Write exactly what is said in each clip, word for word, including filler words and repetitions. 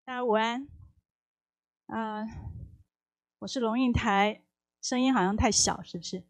大家午安。呃，我是龙应台，声音好像太小，是不是？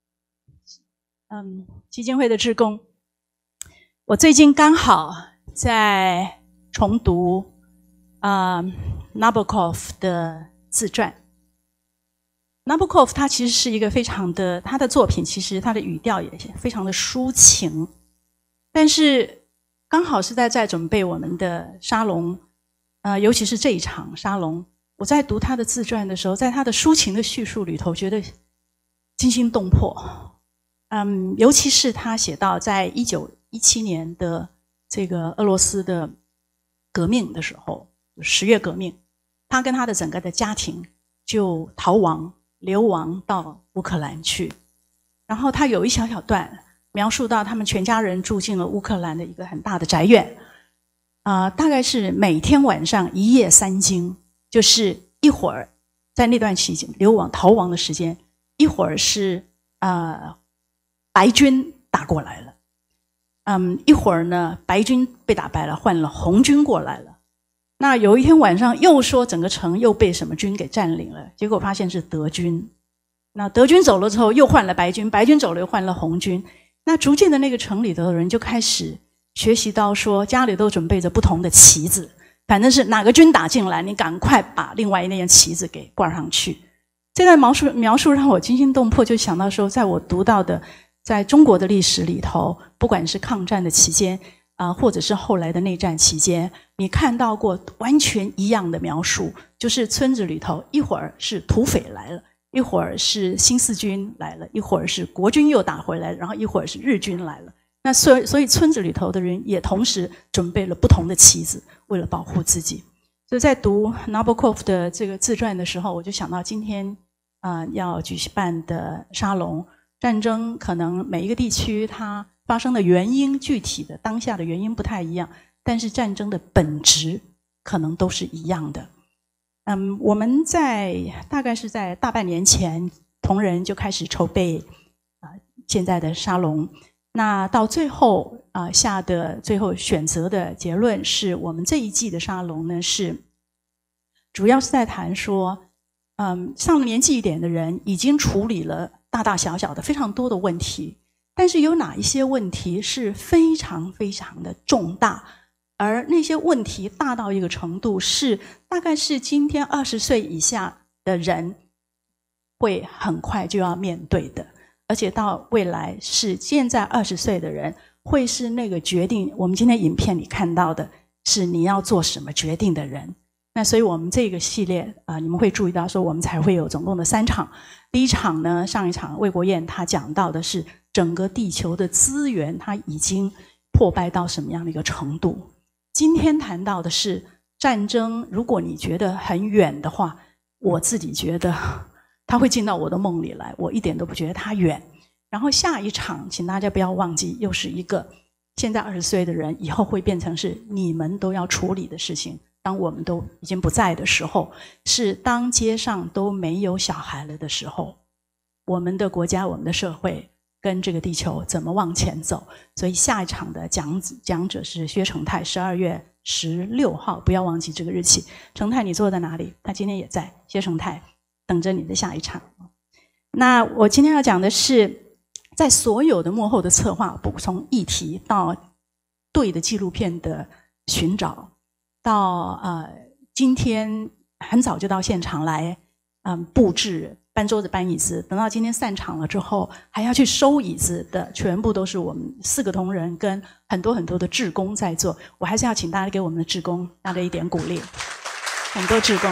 嗯，基金会的志工。我最近刚好在重读啊、呃、Nabokov 的自传。Nabokov 他其实是一个非常的，他的作品其实他的语调也非常的抒情，但是刚好是在在准备我们的沙龙，呃，尤其是这一场沙龙，我在读他的自传的时候，在他的抒情的叙述里头，觉得惊心动魄。嗯，尤其是他写到在一九一七年的这个俄罗斯的革命的时候，十月革命，他跟他的整个的家庭就逃亡流亡到乌克兰去，然后他有一小小段描述到他们全家人住进了乌克兰的一个很大的宅院，啊、呃，大概是每天晚上一夜三更，就是一会儿在那段期间流亡逃亡的时间，一会儿是呃白军打过来了，嗯，一会儿呢白军被打败了，换了红军过来了。那有一天晚上又说整个城又被什么军给占领了，结果发现是德军。那德军走了之后又换了白军，白军走了又换了红军。那逐渐的那个城里头的人就开始学习到说，家里都准备着不同的旗子，反正是哪个军打进来，你赶快把另外那件旗子给挂上去。这段描述描述让我惊心动魄，就想到说，在我读到的在中国的历史里头，不管是抗战的期间啊、呃，或者是后来的内战期间，你看到过完全一样的描述，就是村子里头一会儿是土匪来了，一会儿是新四军来了，一会儿是国军又打回来，然后一会儿是日军来了。那所以所以村子里头的人也同时准备了不同的旗子，为了保护自己。所以在读 Nabokov 的这个自传的时候，我就想到今天啊、呃、要举办的沙龙，战争可能每一个地区它发生的原因，具体的当下的原因不太一样，但是战争的本质可能都是一样的。嗯，我们在大概是在大半年前，同仁就开始筹备啊、呃、现在的沙龙。那到最后啊、呃、下的最后选择的结论是，我们这一季的沙龙呢是主要是在谈说，嗯，上了年纪一点的人已经处理了大大小小的非常多的问题，但是有哪一些问题是非常非常的重大，而那些问题大到一个程度是大概是今天二十岁以下的人会很快就要面对的，而且到未来是现在二十岁的人会是那个决定我们今天影片里看到的是你要做什么决定的人。那所以我们这个系列啊、呃，你们会注意到说我们才会有总共的三场。第一场呢，上一场魏国燕他讲到的是整个地球的资源它已经破败到什么样的一个程度。今天谈到的是战争，如果你觉得很远的话，我自己觉得它会进到我的梦里来，我一点都不觉得它远。然后下一场请大家不要忘记，又是一个现在二十岁的人以后会变成是你们都要处理的事情，当我们都已经不在的时候，是当街上都没有小孩了的时候，我们的国家我们的社会跟这个地球怎么往前走。所以下一场的讲讲者是薛成泰，十二月十六号，不要忘记这个日期。成泰你坐在哪里？他今天也在，薛成泰等着你的下一场。那我今天要讲的是，在所有的幕后的策划，从议题到对的纪录片的寻找，到呃今天很早就到现场来嗯布置搬桌子搬椅子，等到今天散场了之后还要去收椅子的，全部都是我们四个同仁跟很多很多的志工在做。我还是要请大家给我们的志工大家一点鼓励，很多志工。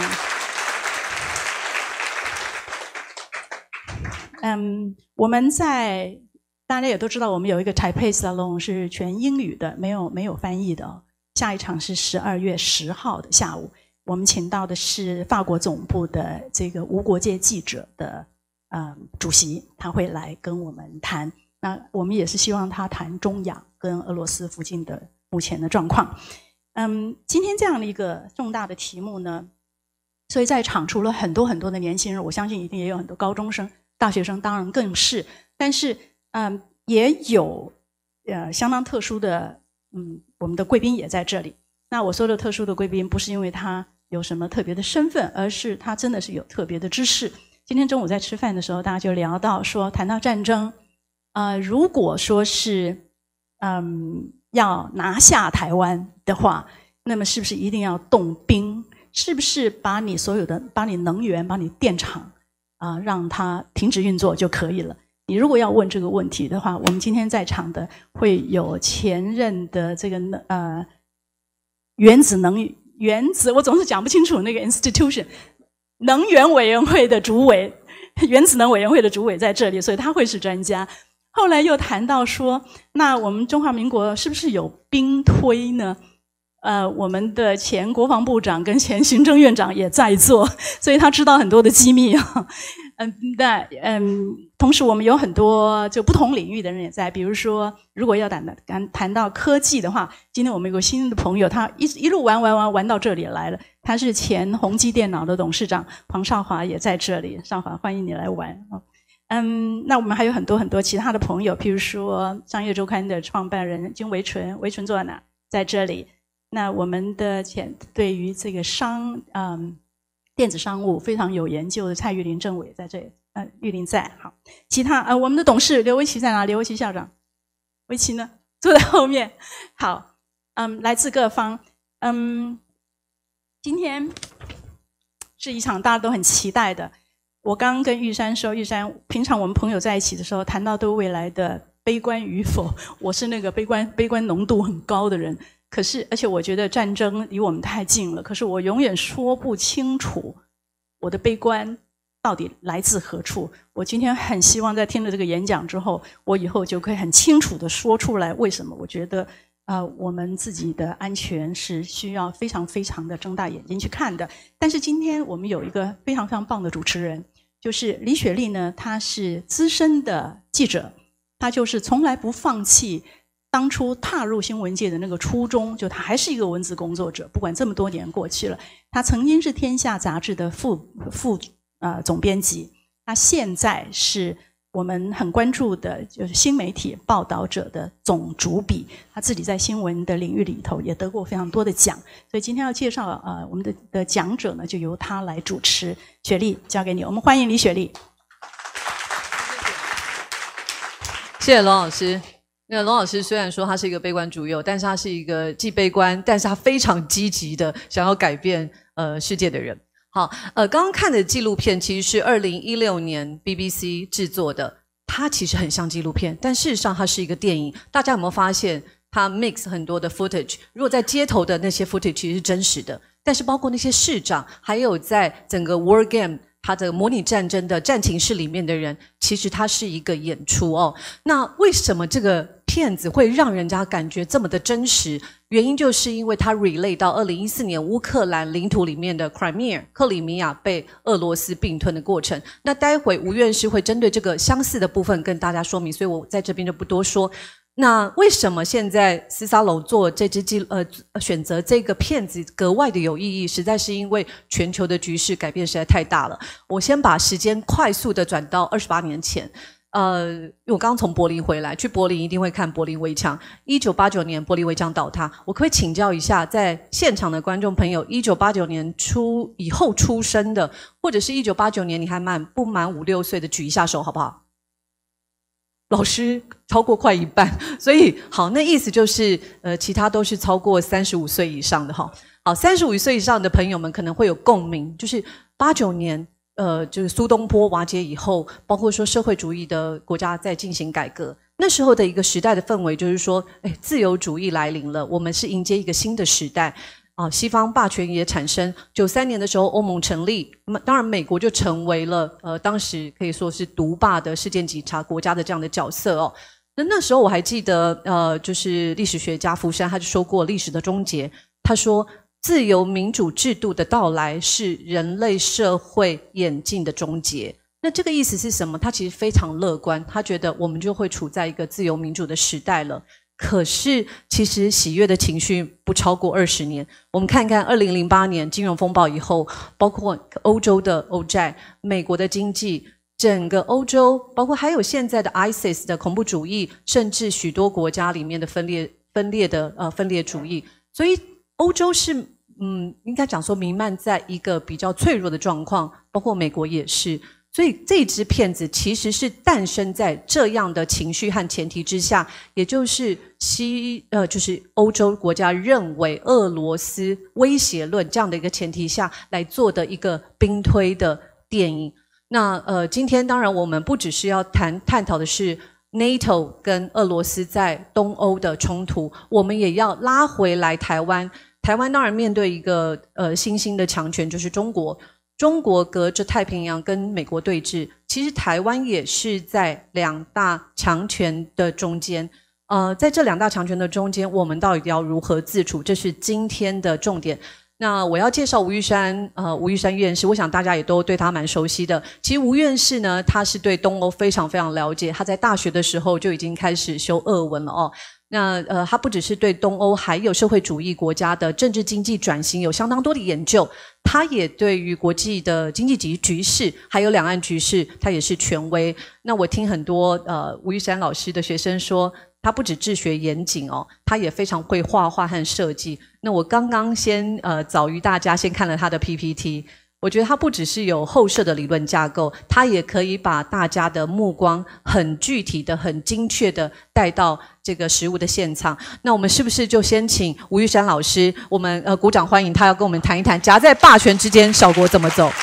嗯，我们在大家也都知道，我们有一个 Taipei Salon 是全英语的，没有没有翻译的哦。下一场是十二月十号的下午，我们请到的是法国总部的这个无国界记者的呃主席，他会来跟我们谈。那我们也是希望他谈中亚跟俄罗斯附近的目前的状况。嗯，今天这样的一个重大的题目呢，所以在场除了很多很多的年轻人，我相信一定也有很多高中生、大学生，当然更是，但是嗯，也有呃相当特殊的，嗯，我们的贵宾也在这里。那我说的特殊的贵宾，不是因为他有什么特别的身份，而是他真的是有特别的知识。今天中午在吃饭的时候，大家就聊到说，谈到战争，呃，如果说是嗯要拿下台湾的话，那么是不是一定要动兵？是不是把你所有的、把你能源、把你电厂啊、呃，让它停止运作就可以了？你如果要问这个问题的话，我们今天在场的会有前任的这个呃原子能原子，我总是讲不清楚那个 institution 能源委员会的主委，原子能委员会的主委在这里，所以他会是专家。后来又谈到说，那我们中华民国是不是有兵推呢？呃，我们的前国防部长跟前行政院长也在座，所以他知道很多的机密啊。嗯，那嗯，同时我们有很多就不同领域的人也在，比如说，如果要谈谈谈到科技的话，今天我们有个新的朋友，他一一路玩玩玩玩到这里来了，他是前宏基电脑的董事长黄少华也在这里，少华欢迎你来玩啊。嗯，那我们还有很多很多其他的朋友，譬如说商业周刊的创办人金维纯，维纯坐在哪？在这里。那我们的前对于这个商嗯电子商务非常有研究的蔡玉林政委在这里，呃，玉林在。好，其他呃我们的董事刘维奇在哪？刘维奇校长，维奇呢？坐在后面。好，嗯，来自各方。嗯，今天是一场大家都很期待的。我刚刚跟玉山说，玉山平常我们朋友在一起的时候，谈到对未来的悲观与否，我是那个悲观悲观浓度很高的人。可是，而且我觉得战争离我们太近了。可是我永远说不清楚我的悲观到底来自何处。我今天很希望在听了这个演讲之后，我以后就可以很清楚地说出来为什么我觉得呃我们自己的安全是需要非常非常的睁大眼睛去看的。但是今天我们有一个非常非常棒的主持人，就是李雪莉呢，她是资深的记者，她就是从来不放弃当初踏入新闻界的那个初衷，就他还是一个文字工作者，不管这么多年过去了。他曾经是天下杂志的副副呃总编辑，他现在是我们很关注的就是新媒体报道者的总主笔，他自己在新闻的领域里头也得过非常多的奖。所以今天要介绍呃我们的的讲者呢，就由他来主持。雪莉，交给你，我们欢迎李雪莉。 谢谢龙老师。那个龙老师虽然说他是一个悲观主义，但是他是一个既悲观，但是他非常积极的想要改变呃世界的人。好，呃，刚刚看的纪录片其实是二零一六年 B B C 制作的，它其实很像纪录片，但事实上它是一个电影。大家有没有发现，它 mix 很多的 footage？ 如果在街头的那些 footage 其实是真实的，但是包括那些市长，还有在整个 war game。他的模拟战争的战情室里面的人，其实它是一个演出哦。那为什么这个片子会让人家感觉这么的真实？原因就是因为它 relate 到二零一四年乌克兰领土里面的 Crimea 克里米亚被俄罗斯并吞的过程。那待会吴院士会针对这个相似的部分跟大家说明，所以我在这边就不多说。那为什么现在斯沙龙做这支纪呃选择这个片子格外的有意义？实在是因为全球的局势改变实在太大了。我先把时间快速的转到二十八年前，呃，因为我刚从柏林回来，去柏林一定会看柏林围墙。一九八九年柏林围墙倒塌，我可不可以请教一下，在现场的观众朋友，一九八九年出以后出生的，或者是一九八九年你还满不满五六岁的，举一下手好不好？老师超过快一半，所以好，那意思就是呃，其他都是超过三十五岁以上的哈。好，三十五岁以上的朋友们可能会有共鸣，就是八九年，呃，就是苏东坡瓦解以后，包括说社会主义的国家在进行改革，那时候的一个时代的氛围就是说，哎，自由主义来临了，我们是迎接一个新的时代。啊，西方霸权也产生。九三年的时候，欧盟成立，那么当然美国就成为了呃，当时可以说是独霸的世界警察国家的这样的角色哦。那那时候我还记得，呃，就是历史学家福山他就说过历史的终结，他说自由民主制度的到来是人类社会演进的终结。那这个意思是什么？他其实非常乐观，他觉得我们就会处在一个自由民主的时代了。可是，其实喜悦的情绪不超过二十年。我们看看二零零八年金融风暴以后，包括欧洲的欧债、美国的经济、整个欧洲，包括还有现在的 I S I S 的恐怖主义，甚至许多国家里面的分裂、分裂的呃分裂主义。所以，欧洲是嗯，应该讲说弥漫在一个比较脆弱的状况，包括美国也是。所以这支片子其实是诞生在这样的情绪和前提之下，也就是西呃，就是欧洲国家认为俄罗斯威胁论这样的一个前提下来做的一个兵推的电影。那呃，今天当然我们不只是要谈探讨的是 NATO 跟俄罗斯在东欧的冲突，我们也要拉回来台湾。台湾当然面对一个呃新兴的强权，就是中国。中国隔着太平洋跟美国对峙，其实台湾也是在两大强权的中间。呃，在这两大强权的中间，我们到底要如何自处？这是今天的重点。那我要介绍吴玉山，呃，吴玉山院士，我想大家也都对他蛮熟悉的。其实吴院士呢，他是对东欧非常非常了解，他在大学的时候就已经开始修俄文了哦。那呃，他不只是对东欧还有社会主义国家的政治经济转型有相当多的研究，他也对于国际的经济局局势还有两岸局势，他也是权威。那我听很多呃吴玉山老师的学生说，他不止治学严谨哦，他也非常会画画和设计。那我刚刚先呃早于大家先看了他的 P P T。我觉得它不只是有后设的理论架构，它也可以把大家的目光很具体的、很精确的带到这个实物的现场。那我们是不是就先请吴玉山老师，我们呃鼓掌欢迎他，要跟我们谈一谈夹在霸权之间，小国怎么走？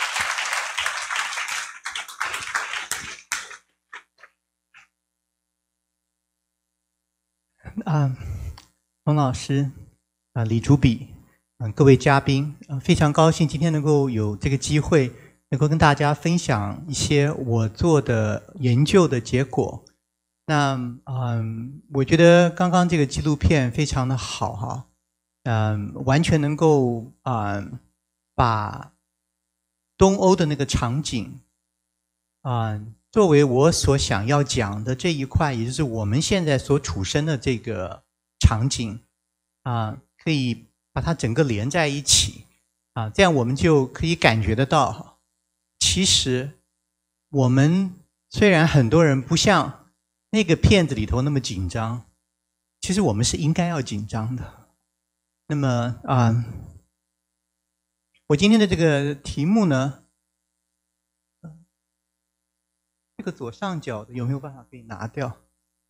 啊，冯老师，啊，李主笔。嗯，各位嘉宾，呃，非常高兴今天能够有这个机会，能够跟大家分享一些我做的研究的结果。那嗯，我觉得刚刚这个纪录片非常的好哈，嗯，完全能够啊、嗯、把东欧的那个场景啊、嗯、作为我所想要讲的这一块，也就是我们现在所处身的这个场景啊，可以把它整个连在一起啊，这样我们就可以感觉得到，其实我们虽然很多人不像那个片子里头那么紧张，其实我们是应该要紧张的。那么啊，我今天的这个题目呢，这个左上角的有没有办法可以拿掉？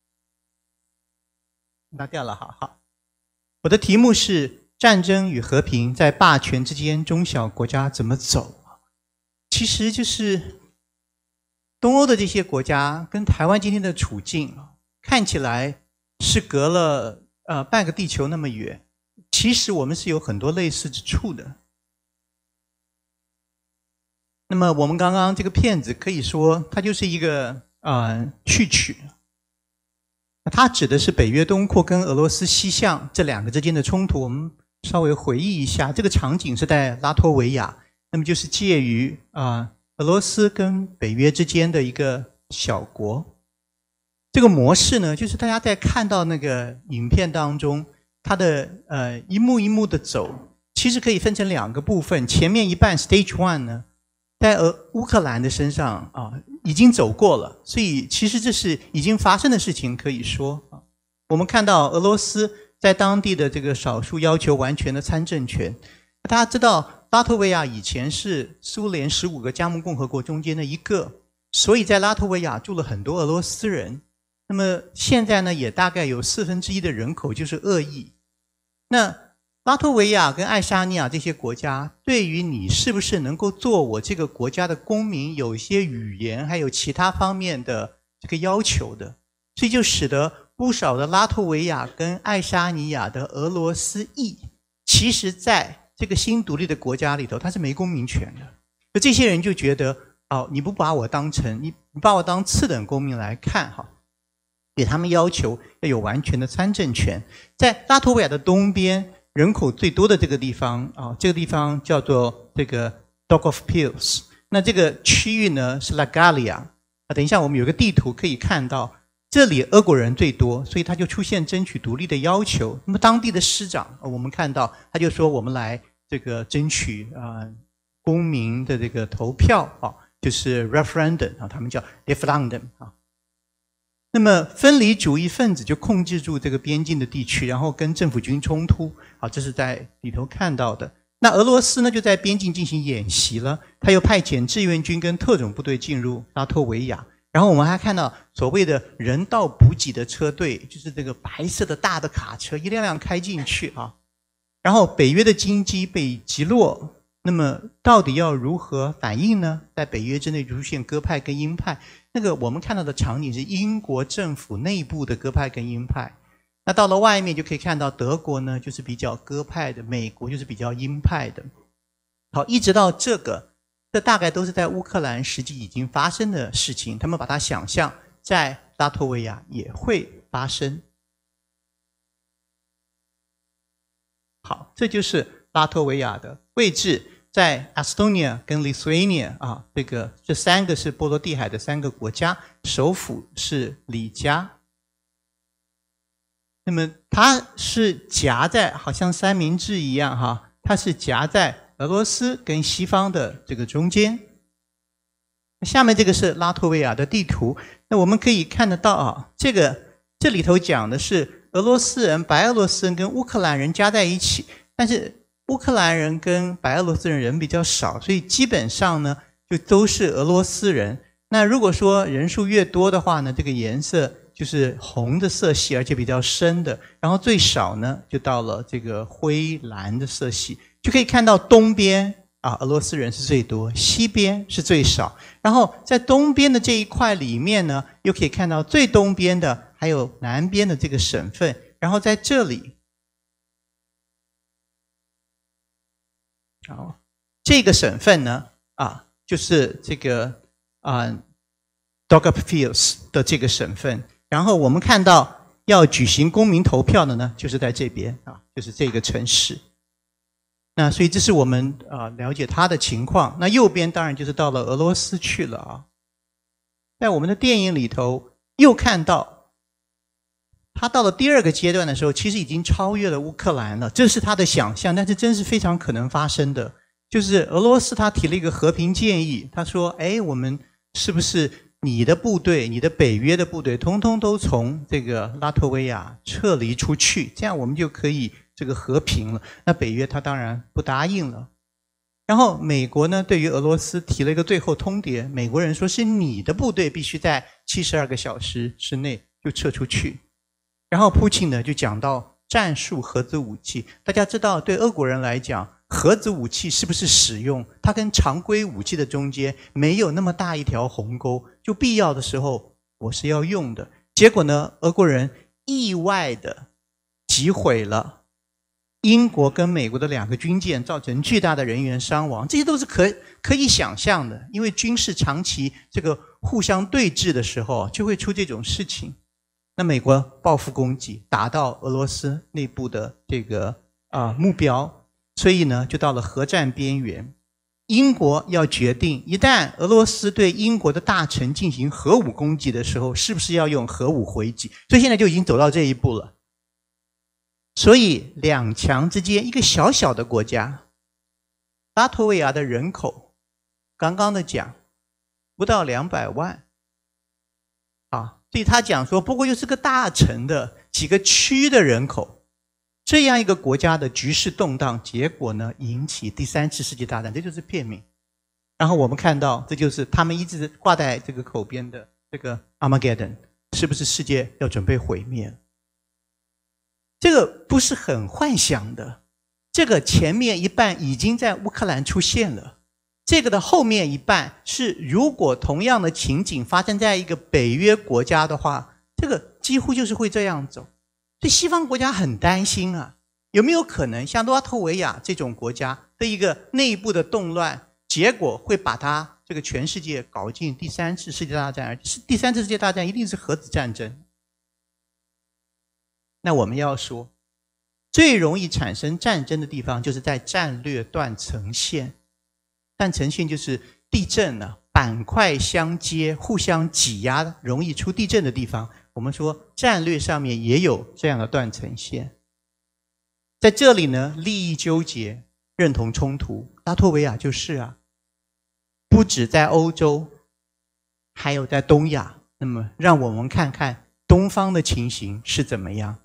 拿掉了，好好。我的题目是战争与和平在霸权之间，中小国家怎么走？其实就是东欧的这些国家跟台湾今天的处境，看起来是隔了呃半个地球那么远，其实我们是有很多类似之处的。那么我们刚刚这个片子可以说它就是一个呃序曲，它指的是北约东扩跟俄罗斯西向这两个之间的冲突。我们稍微回忆一下，这个场景是在拉脱维亚，那么就是介于啊、呃、俄罗斯跟北约之间的一个小国。这个模式呢，就是大家在看到那个影片当中，它的呃一幕一幕的走，其实可以分成两个部分。前面一半 Stage One 呢，在俄乌克兰的身上啊已经走过了，所以其实这是已经发生的事情，可以说啊，我们看到俄罗斯在当地的这个少数要求完全的参政权。大家知道拉脱维亚以前是苏联十五个加盟共和国中间的一个，所以在拉脱维亚住了很多俄罗斯人。那么现在呢，也大概有四分之一的人口就是俄裔。那拉脱维亚跟爱沙尼亚这些国家，对于你是不是能够做我这个国家的公民，有一些语言还有其他方面的这个要求的，所以就使得不少的拉脱维亚跟爱沙尼亚的俄罗斯裔，其实在这个新独立的国家里头，他是没公民权的。就这些人就觉得，哦，你不把我当成你，你把我当次等公民来看哈，给他们要求要有完全的参政权。在拉脱维亚的东边，人口最多的这个地方啊，这个地方叫做这个 Daugavpils。那这个区域呢是 Lagalia。啊，等一下我们有个地图可以看到，这里俄国人最多，所以他就出现争取独立的要求。那么当地的市长，我们看到他就说我们来这个争取啊、呃、公民的这个投票啊，就是 referendum 啊，他们叫 referendum 啊。 那么分离主义分子就控制住这个边境的地区，然后跟政府军冲突。好，这是在里头看到的。那俄罗斯呢，就在边境进行演习了，他又派遣志愿军跟特种部队进入拉脱维亚。然后我们还看到所谓的人道补给的车队，就是这个白色的大的卡车，一辆辆开进去啊。然后北约的经济被击落，那么到底要如何反应呢？在北约之内出现鸽派跟鹰派，那个我们看到的场景是英国政府内部的鸽派跟鹰派。那到了外面就可以看到德国呢就是比较鸽派的，美国就是比较鹰派的。好，一直到这个，这大概都是在乌克兰实际已经发生的事情，他们把它想象在拉脱维亚也会发生。好，这就是拉脱维亚的位置，在 Estonia 跟 Lithuania 啊，这个这三个是波罗的海的三个国家，首府是里加。那么它是夹在好像三明治一样哈，它是夹在俄罗斯跟西方的这个中间。下面这个是拉脱维亚的地图，那我们可以看得到啊，这个这里头讲的是俄罗斯人、白俄罗斯人跟乌克兰人加在一起，但是乌克兰人跟白俄罗斯人人比较少，所以基本上呢就都是俄罗斯人。那如果说人数越多的话呢，这个颜色就是红的色系，而且比较深的，然后最少呢就到了这个灰蓝的色系，就可以看到东边啊俄罗斯人是最多，西边是最少，然后在东边的这一块里面呢，又可以看到最东边的还有南边的这个省份，然后在这里，好，这个省份呢啊就是这个啊 Daugavpils 的这个省份。然后我们看到要举行公民投票的呢，就是在这边啊，就是这个城市。那所以这是我们啊了解它的情况。那右边当然就是到了俄罗斯去了啊。在我们的电影里头又看到，他到了第二个阶段的时候，其实已经超越了乌克兰了。这是他的想象，但是真是非常可能发生的。就是俄罗斯他提了一个和平建议，他说：“哎，我们是不是？”你的部队，你的北约的部队，通通都从这个拉脱维亚撤离出去，这样我们就可以这个和平了。那北约他当然不答应了。然后美国呢，对于俄罗斯提了一个最后通牒，美国人说是你的部队必须在七十二个小时之内就撤出去。然后普京呢就讲到战术核子武器，大家知道，对俄国人来讲，核子武器是不是使用，它跟常规武器的中间没有那么大一条鸿沟，就必要的时候我是要用的。结果呢，俄国人意外的击毁了英国跟美国的两个军舰，造成巨大的人员伤亡，这些都是可可以想象的，因为军事长期这个互相对峙的时候就会出这种事情。那美国报复攻击，打到俄罗斯内部的这个啊、呃、目标，所以呢就到了核战边缘。英国要决定，一旦俄罗斯对英国的大臣进行核武攻击的时候，是不是要用核武回击？所以现在就已经走到这一步了。所以两强之间，一个小小的国家，拉脱维亚的人口，刚刚的讲不到两百万啊，所以他讲说，不过就是个大城的几个区的人口。这样一个国家的局势动荡，结果呢引起第三次世界大战，这就是片名。然后我们看到，这就是他们一直挂在这个口边的这个 Armageddon， 是不是世界要准备毁灭了？这个不是很幻想的，这个前面一半已经在乌克兰出现了，这个的后面一半是如果同样的情景发生在一个北约国家的话，这个几乎就是会这样走。所以西方国家很担心啊，有没有可能像拉脱维亚这种国家的一个内部的动乱，结果会把它这个全世界搞进第三次世界大战，而第三次世界大战一定是核子战争。那我们要说，最容易产生战争的地方就是在战略断层线。断层线就是地震啊，板块相接，互相挤压，容易出地震的地方。我们说战略上面也有这样的断层线。在这里呢，利益纠结、认同冲突，拉脱维亚就是啊，不止在欧洲，还有在东亚。那么让我们看看东方的情形是怎么样？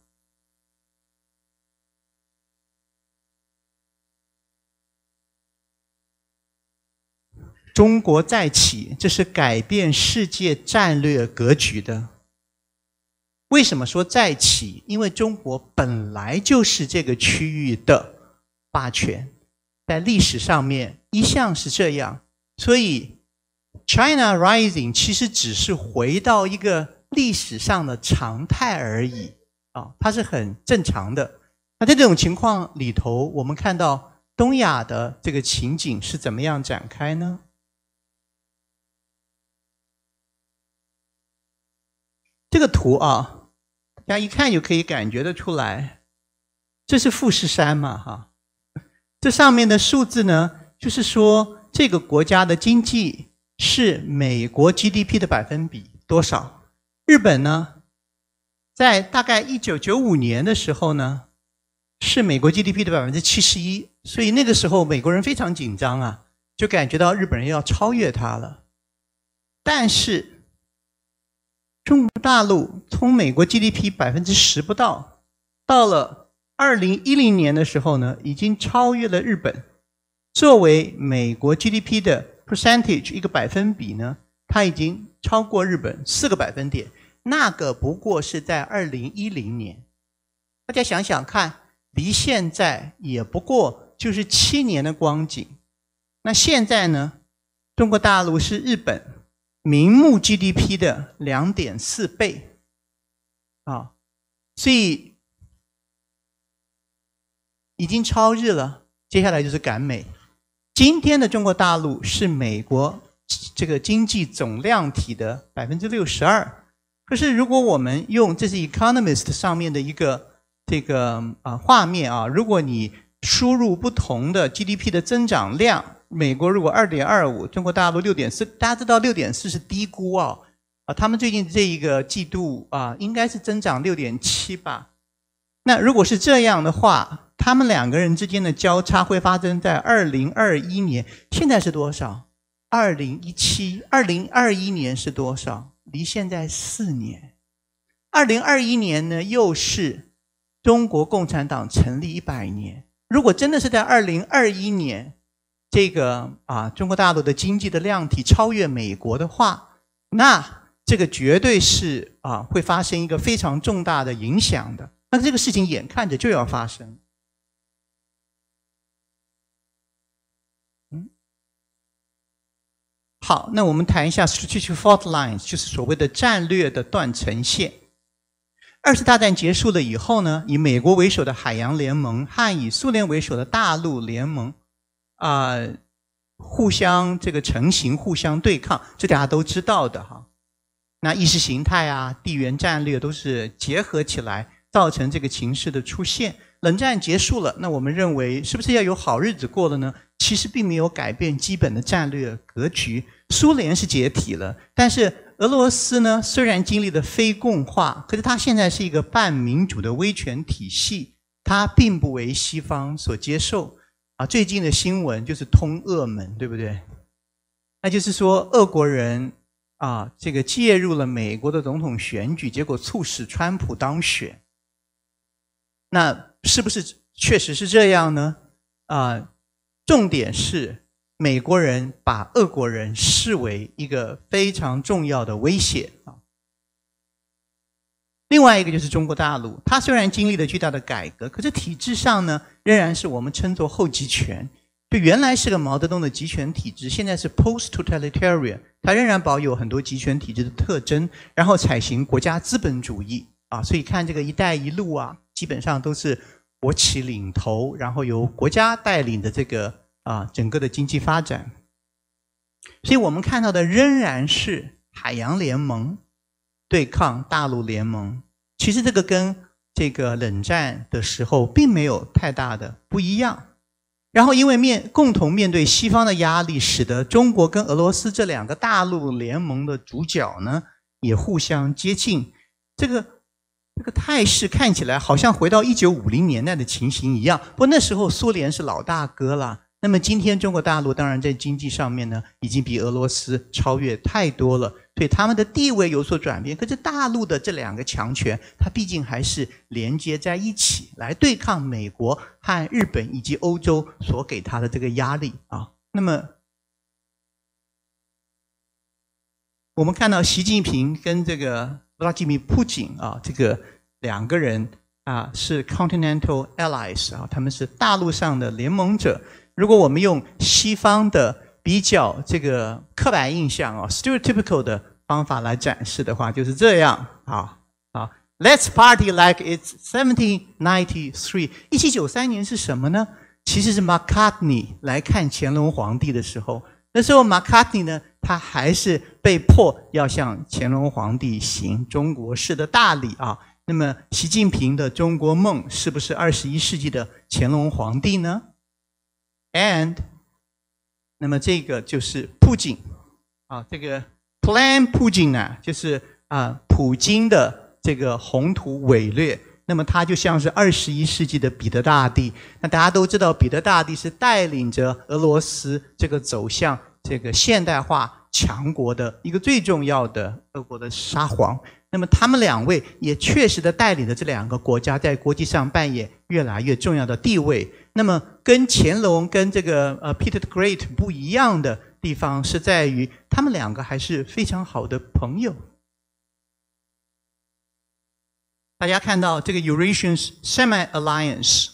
中国再起，这是改变世界战略格局的。为什么说再起？因为中国本来就是这个区域的霸权，在历史上面一向是这样，所以 China Rising 其实只是回到一个历史上的常态而已啊，它是很正常的。那在这种情况里头，我们看到东亚的这个情景是怎么样展开呢？这个图啊，大家一看就可以感觉得出来，这是富士山嘛，哈。这上面的数字呢，就是说这个国家的经济是美国 G D P 的百分比多少？日本呢，在大概一九九五年的时候呢，是美国 G D P 的百分之七十一，所以那个时候美国人非常紧张啊，就感觉到日本人要超越他了。但是中国大陆从美国 G D P 百分之十不到，到了二零一零年的时候呢，已经超越了日本。作为美国 G D P 的 percentage 一个百分比呢，它已经超过日本四个百分点。那个不过是在二零一零年，大家想想看，离现在也不过就是七年的光景。那现在呢，中国大陆是日本名目 G D P 的 两点四 倍啊，所以已经超日了，接下来就是赶美。今天的中国大陆是美国这个经济总量体的 百分之六十二， 可是如果我们用，这是 Economist 上面的一个这个啊画面啊，如果你输入不同的 G D P 的增长量，美国如果 二点二五， 中国大陆 六点四， 大家知道 六点四 是低估啊，啊，他们最近这一个季度啊，应该是增长 六点七 吧。那如果是这样的话，他们两个人之间的交叉会发生在二零二一年，现在是多少？二零一七， 二零二一年是多少？离现在四年。二零二一年呢，又是中国共产党成立一百年。如果真的是在二零二一年，这个啊，中国大陆的经济的量体超越美国的话，那这个绝对是啊会发生一个非常重大的影响的。那这个事情眼看着就要发生。嗯，好，那我们谈一下 strategic fault lines， 就是所谓的战略的断层线。二次大战结束了以后呢，以美国为首的海洋联盟和以苏联为首的大陆联盟啊、呃，互相这个成型，互相对抗，这大家都知道的哈。那意识形态啊、地缘战略都是结合起来，造成这个情势的出现。冷战结束了，那我们认为是不是要有好日子过了呢？其实并没有改变基本的战略格局。苏联是解体了，但是俄罗斯呢，虽然经历了非共化，可是它现在是一个半民主的威权体系，它并不为西方所接受。啊，最近的新闻就是通俄门，对不对？那就是说俄国人啊，这个介入了美国的总统选举，结果促使川普当选。那是不是确实是这样呢？啊，重点是美国人把俄国人视为一个非常重要的威胁啊。另外一个就是中国大陆，它虽然经历了巨大的改革，可是体制上呢，仍然是我们称作后集权。就原来是个毛泽东的集权体制，现在是 post-totalitarian， 它仍然保有很多集权体制的特征，然后采行国家资本主义啊。所以看这个一带一路啊，基本上都是国企领头，然后由国家带领的这个啊整个的经济发展。所以我们看到的仍然是海洋联盟对抗大陆联盟，其实这个跟这个冷战的时候并没有太大的不一样。然后因为面共同面对西方的压力，使得中国跟俄罗斯这两个大陆联盟的主角呢也互相接近。这个这个态势看起来好像回到一九五零年代的情形一样，不过那时候苏联是老大哥啦， 那么今天中国大陆当然在经济上面呢，已经比俄罗斯超越太多了，所以他们的地位有所转变。可是大陆的这两个强权，它毕竟还是连接在一起，来对抗美国和日本以及欧洲所给他的这个压力啊。那么我们看到习近平跟这个弗拉基米·普京啊，这个两个人啊是 continental allies 啊，他们是大陆上的联盟者。如果我们用西方的比较这个刻板印象啊 stereotypical 的方法来展示的话，就是这样啊啊 Let's party like it's seventeen ninety-three。一七九三年是什么呢？其实是 Macartney 来看乾隆皇帝的时候。那时候 Macartney 呢，他还是被迫要向乾隆皇帝行中国式的大礼啊。那么习近平的中国梦是不是二十一世纪的乾隆皇帝呢 ？And 那么这个就是普京啊，这个 Plan 普京呢，就是啊普京的这个宏图伟略。那么他就像是二十一世纪的彼得大帝。那大家都知道，彼得大帝是带领着俄罗斯这个走向这个现代化强国的一个最重要的俄国的沙皇。那么他们两位也确实的带领着这两个国家在国际上扮演越来越重要的地位。那么跟乾隆跟这个呃 Peter the Great 不一样的地方是在于，他们两个还是非常好的朋友。大家看到这个 Eurasian Semi-Alliance，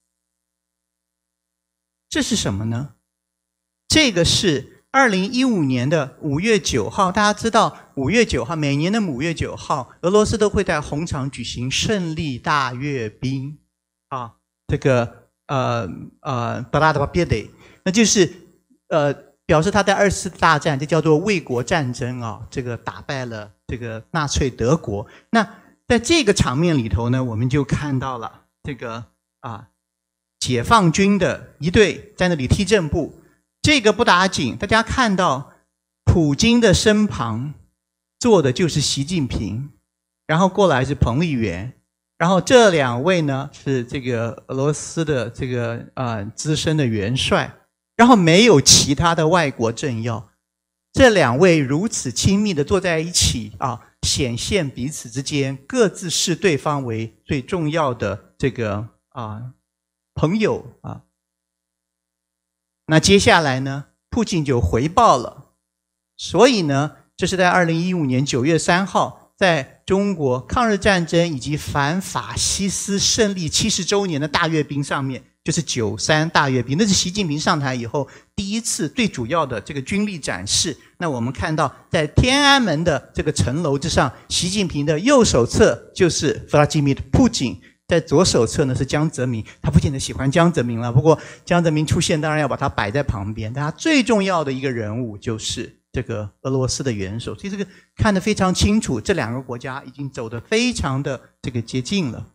这是什么呢？这个是二零一五年的五月九号，大家知道五月九号，每年的五月九号，俄罗斯都会在红场举行胜利大阅兵啊，这个呃呃 Parada Победы， 那就是呃表示他在二次大战，这叫做卫国战争啊，这个打败了这个纳粹德国。那在这个场面里头呢，我们就看到了这个啊，解放军的一队在那里踢正步。这个不打紧，大家看到普京的身旁坐的就是习近平，然后过来是彭丽媛，然后这两位呢是这个俄罗斯的这个呃资深的元帅，然后没有其他的外国政要。这两位如此亲密的坐在一起啊，显现彼此之间各自视对方为最重要的这个啊朋友啊。那接下来呢，普京就回报了，所以呢，这是在二零一五年九月三号，在中国抗日战争以及反法西斯胜利七十周年的大阅兵上面，就是九三大阅兵，那是习近平上台以后第一次最主要的这个军力展示。那我们看到在天安门的这个城楼之上，习近平的右手侧就是弗拉基米尔·普京，在左手侧呢是江泽民。他不见得喜欢江泽民了，不过江泽民出现当然要把他摆在旁边，但他最重要的一个人物就是这个俄罗斯的元首。所以这个看得非常清楚，这两个国家已经走得非常的这个接近了。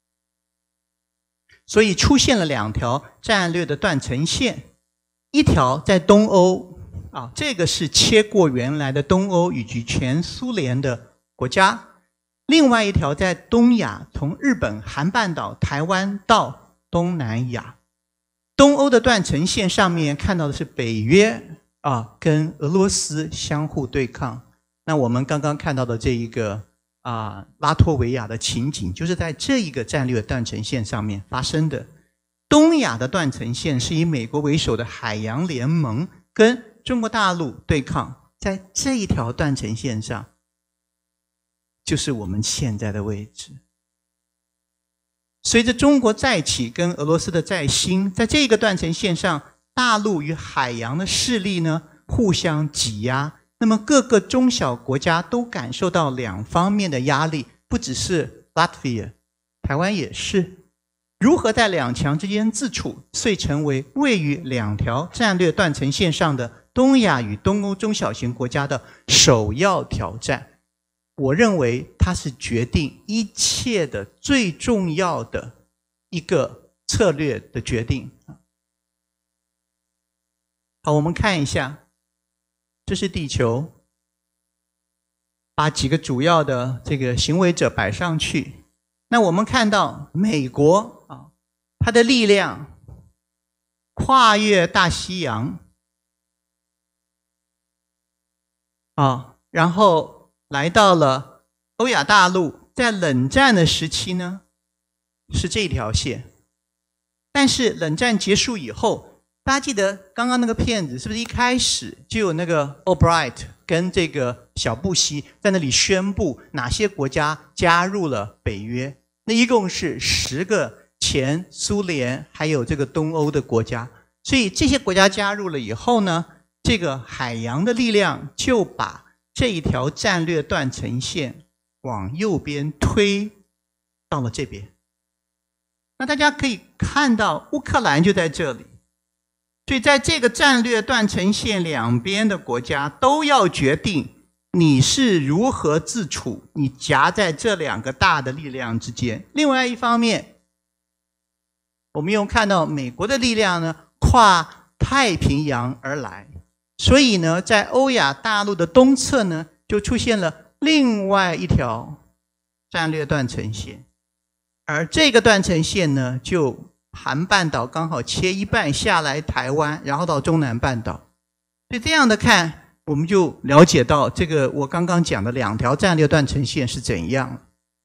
所以出现了两条战略的断层线，一条在东欧啊，这个是切过原来的东欧以及全苏联的国家；另外一条在东亚，从日本、韩半岛、台湾到东南亚。东欧的断层线上面看到的是北约啊跟俄罗斯相互对抗。那我们刚刚看到的这一个啊，拉脱维亚的情景就是在这一个战略断层线上面发生的。东亚的断层线是以美国为首的海洋联盟跟中国大陆对抗，在这一条断层线上就是我们现在的位置。随着中国再起跟俄罗斯的再兴，在这个断层线上，大陆与海洋的势力呢互相挤压，那么各个中小国家都感受到两方面的压力，不只是 Latvia， 台湾也是。如何在两强之间自处，遂成为位于两条战略断层线上的东亚与东欧中小型国家的首要挑战。我认为它是决定一切的最重要的一个策略的决定。好，我们看一下，这是地球，把几个主要的这个行为者摆上去。那我们看到美国啊，它的力量跨越大西洋，啊，然后来到了欧亚大陆。在冷战的时期呢，是这条线。但是冷战结束以后，大家记得刚刚那个片子是不是一开始就有那个 Albright 跟这个小布希在那里宣布哪些国家加入了北约？那一共是十个前苏联还有这个东欧的国家。所以这些国家加入了以后呢，这个海洋的力量就把这一条战略断层线往右边推到了这边。那大家可以看到乌克兰就在这里，所以在这个战略断层线两边的国家都要决定你是如何自处，你夹在这两个大的力量之间。另外一方面，我们又看到美国的力量呢跨太平洋而来，所以呢在欧亚大陆的东侧呢就出现了另外一条战略断层线，而这个断层线呢就韩半岛刚好切一半下来台湾，然后到中南半岛。所以这样的看，我们就了解到这个我刚刚讲的两条战略断层线是怎样。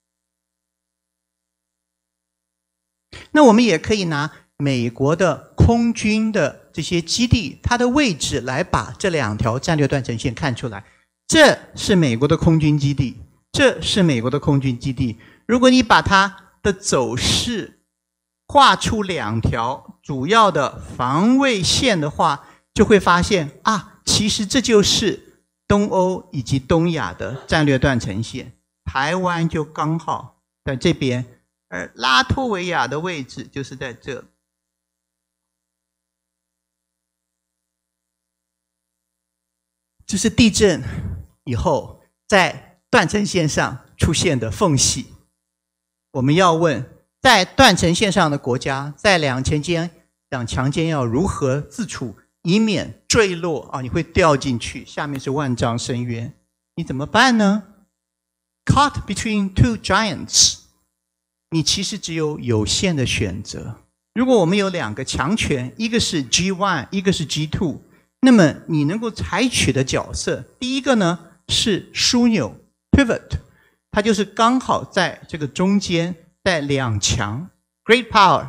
那我们也可以拿美国的空军的这些基地，它的位置来把这两条战略断层线看出来。这是美国的空军基地，这是美国的空军基地。如果你把它的走势画出两条主要的防卫线的话，就会发现啊，其实这就是东欧以及东亚的战略断层线。台湾就刚好在这边，而拉脱维亚的位置就是在这里。这是地震以后在断层线上出现的缝隙。我们要问，在断层线上的国家在两强间两强间要如何自处，以免坠落啊？你会掉进去，下面是万丈深渊，你怎么办呢？ Caught between two giants， 你其实只有有限的选择。如果我们有两个强权，一个是 G 一， 一个是 G 二， 那么你能够采取的角色，第一个呢是枢纽 pivot， 它就是刚好在这个中间，在两强 Great Power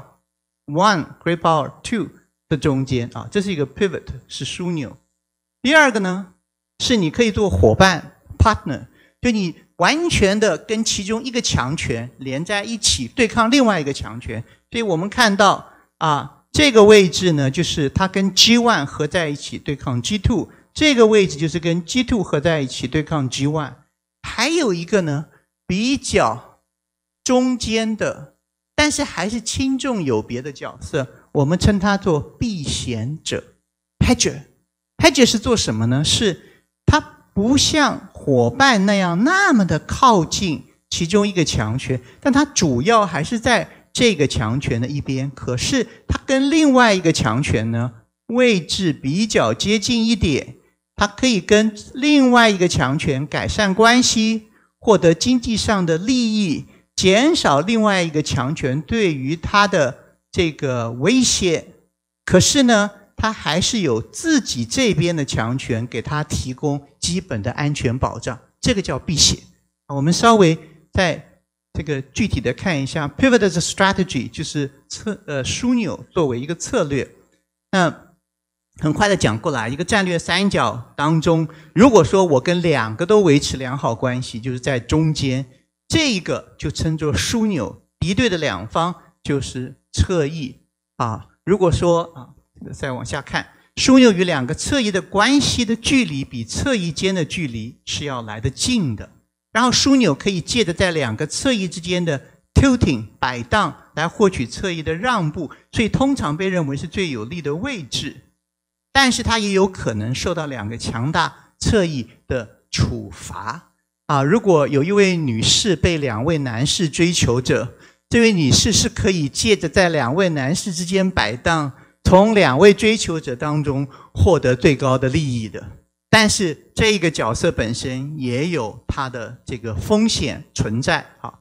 One Great Power Two 的中间啊，这是一个 pivot， 是枢纽。第二个呢是你可以做伙伴 partner， 就你完全的跟其中一个强权连在一起对抗另外一个强权。所以我们看到啊，这个位置呢就是它跟 G 一 合在一起对抗 G 二， 这个位置就是跟 G 二 合在一起对抗 G 一。 还有一个呢比较中间的，但是还是轻重有别的角色，我们称它做避险者 hedger。 hedger 是做什么呢？是它不像伙伴那样那么的靠近其中一个强权，但它主要还是在这个强权的一边，可是它跟另外一个强权呢位置比较接近一点，它可以跟另外一个强权改善关系，获得经济上的利益，减少另外一个强权对于它的这个威胁。可是呢它还是有自己这边的强权给它提供基本的安全保障，这个叫避险。我们稍微再这个具体的看一下 pivot as a strategy， 就是策呃枢纽作为一个策略。那很快的讲过来，一个战略三角当中，如果说我跟两个都维持良好关系，就是在中间，这个就称作枢纽，敌对的两方就是侧翼啊。如果说啊再往下看，枢纽与两个侧翼的关系的距离比侧翼间的距离是要来得近的，然后枢纽可以借着在两个侧翼之间的 tilting 摆荡来获取侧翼的让步，所以通常被认为是最有利的位置。但是它也有可能受到两个强大侧翼的处罚啊！如果有一位女士被两位男士追求着，这位女士是可以借着在两位男士之间摆荡，从两位追求者当中获得最高的利益的。但是这一个角色本身也有它的这个风险存在啊。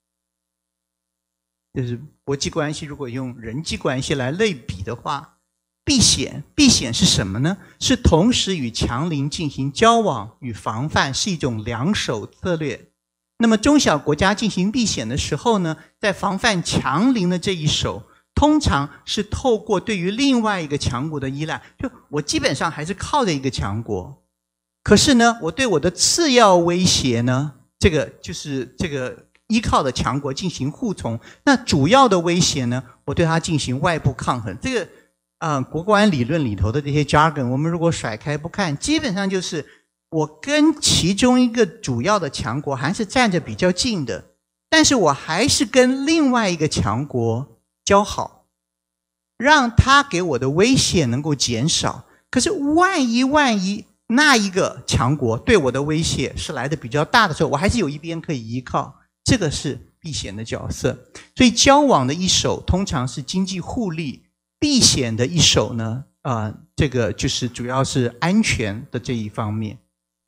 就是国际关系，如果用人际关系来类比的话， 避险，避险是什么呢？是同时与强邻进行交往与防范，是一种两手策略。那么中小国家进行避险的时候呢，在防范强邻的这一手，通常是透过对于另外一个强国的依赖，就我基本上还是靠着一个强国，可是呢，我对我的次要威胁呢，这个就是这个依靠的强国进行护从，那主要的威胁呢，我对它进行外部抗衡。这个啊、呃，国关理论里头的这些 jargon， 我们如果甩开不看，基本上就是我跟其中一个主要的强国还是站着比较近的，但是我还是跟另外一个强国交好，让他给我的威胁能够减少。可是万一万一那一个强国对我的威胁是来的比较大的时候，我还是有一边可以依靠，这个是避险的角色。所以交往的一手通常是经济互利，避险的一手呢，啊、呃，这个就是主要是安全的这一方面。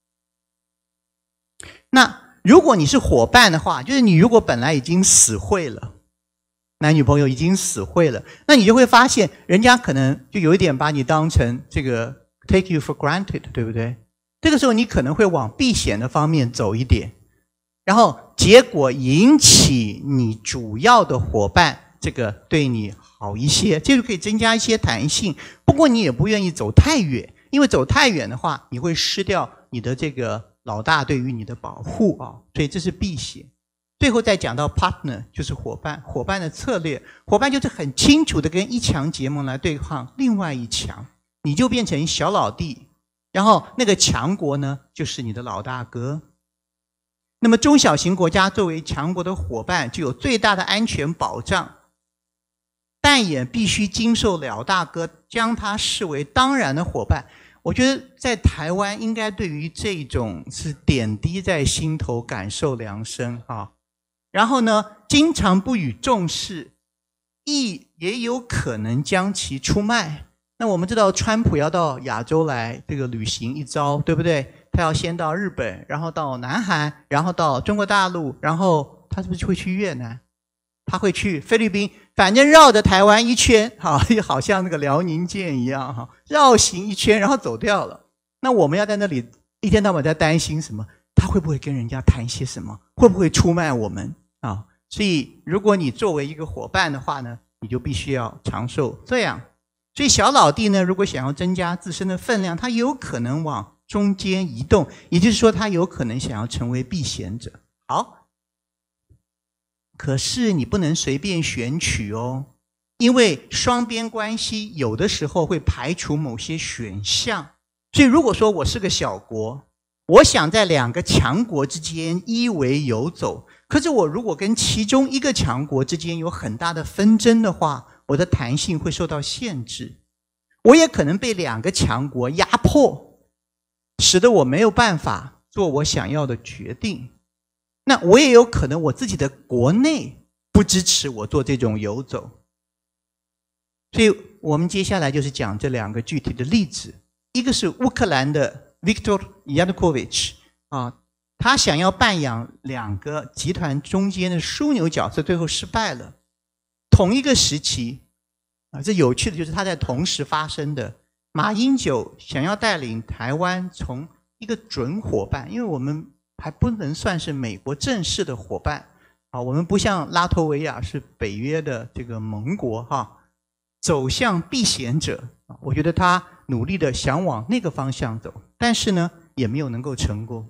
那如果你是伙伴的话，就是你如果本来已经死会了，男女朋友已经死会了，那你就会发现人家可能就有一点把你当成这个 take you for granted， 对不对？这个时候你可能会往避险的方面走一点，然后结果引起你主要的伙伴这个对你好一些，这就可以增加一些弹性。不过你也不愿意走太远，因为走太远的话，你会失掉你的这个老大对于你的保护啊，所以这是避险。最后再讲到 partner， 就是伙伴，伙伴的策略，伙伴就是很清楚的跟一强结盟来对抗另外一强，你就变成小老弟，然后那个强国呢就是你的老大哥。那么中小型国家作为强国的伙伴，就有最大的安全保障，但也必须经受老大哥将他视为当然的伙伴。我觉得在台湾应该对于这种是点滴在心头，感受良深啊。然后呢，经常不予重视，亦也有可能将其出卖。那我们知道川普要到亚洲来这个旅行一遭，对不对？他要先到日本，然后到南韩，然后到中国大陆，然后他是不是会去越南？他会去菲律宾，反正绕着台湾一圈，好，好像那个辽宁舰一样，哈，绕行一圈，然后走掉了。那我们要在那里一天到晚在担心什么？他会不会跟人家谈些什么？会不会出卖我们啊？所以，如果你作为一个伙伴的话呢，你就必须要长寿。这样，所以小老弟呢，如果想要增加自身的分量，他有可能往中间移动，也就是说，他有可能想要成为避险者。好。可是你不能随便选取哦，因为双边关系有的时候会排除某些选项。所以如果说我是个小国，我想在两个强国之间依为游走，可是我如果跟其中一个强国之间有很大的纷争的话，我的弹性会受到限制。我也可能被两个强国压迫，使得我没有办法做我想要的决定。那我也有可能我自己的国内不支持我做这种游走，所以我们接下来就是讲这两个具体的例子。一个是乌克兰的 Viktor Yanukovych 啊，他想要扮演两个集团中间的枢纽角色，最后失败了。同一个时期啊，这有趣的就是它在同时发生的。马英九想要带领台湾从一个准伙伴，因为我们还不能算是美国正式的伙伴啊，我们不像拉脱维亚是北约的这个盟国哈，走向避险者。我觉得他努力的想往那个方向走，但是呢，也没有能够成功。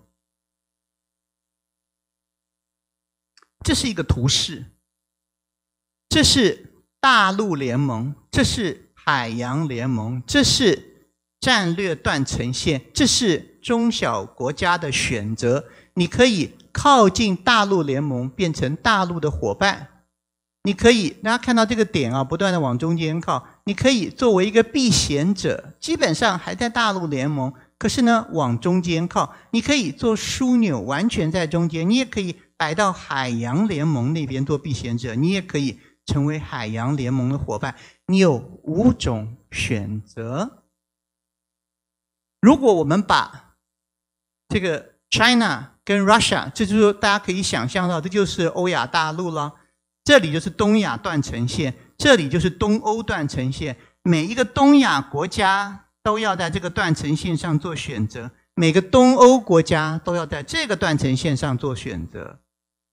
这是一个图示，这是大陆联盟，这是海洋联盟，这是战略断层线，这是中小国家的选择。你可以靠近大陆联盟，变成大陆的伙伴，你可以大家看到这个点啊，不断的往中间靠，你可以作为一个避险者，基本上还在大陆联盟，可是呢往中间靠，你可以做枢纽，完全在中间，你也可以摆到海洋联盟那边做避险者，你也可以成为海洋联盟的伙伴，你有五种选择。如果我们把这个 China 跟 Russia， 这就是说大家可以想象到，这就是欧亚大陆了。这里就是东亚断层线，这里就是东欧断层线。 每一个东亚国家都要在这个断层线上做选择，每个东欧国家都要在这个断层线上做选择。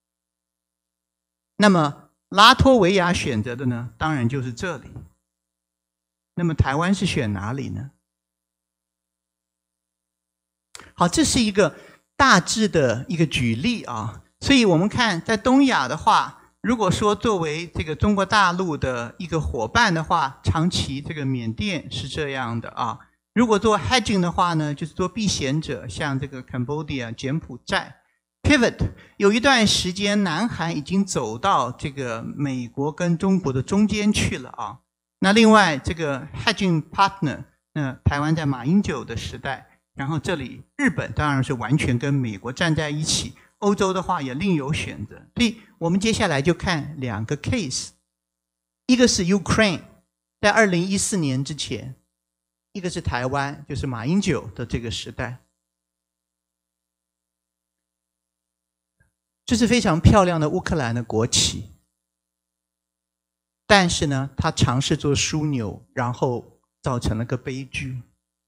那么拉脱维亚选择的呢，当然就是这里。那么台湾是选哪里呢？好，这是一个大致的一个举例啊。所以我们看在东亚的话，如果说作为这个中国大陆的一个伙伴的话，长期这个缅甸是这样的啊。如果做 hedging 的话呢，就是做避险者，像这个 Cambodia 柬埔寨。Pivot 有一段时间，南韩已经走到这个美国跟中国的中间去了啊。那另外这个 hedging partner， 那台湾在马英九的时代，然后这里日本当然是完全跟美国站在一起，欧洲的话也另有选择。所以我们接下来就看两个 case， 一个是 Ukraine， 在二零一四年之前，一个是台湾，就是马英九的这个时代。这是非常漂亮的乌克兰的国旗，但是呢，他尝试做枢纽，然后造成了个悲剧。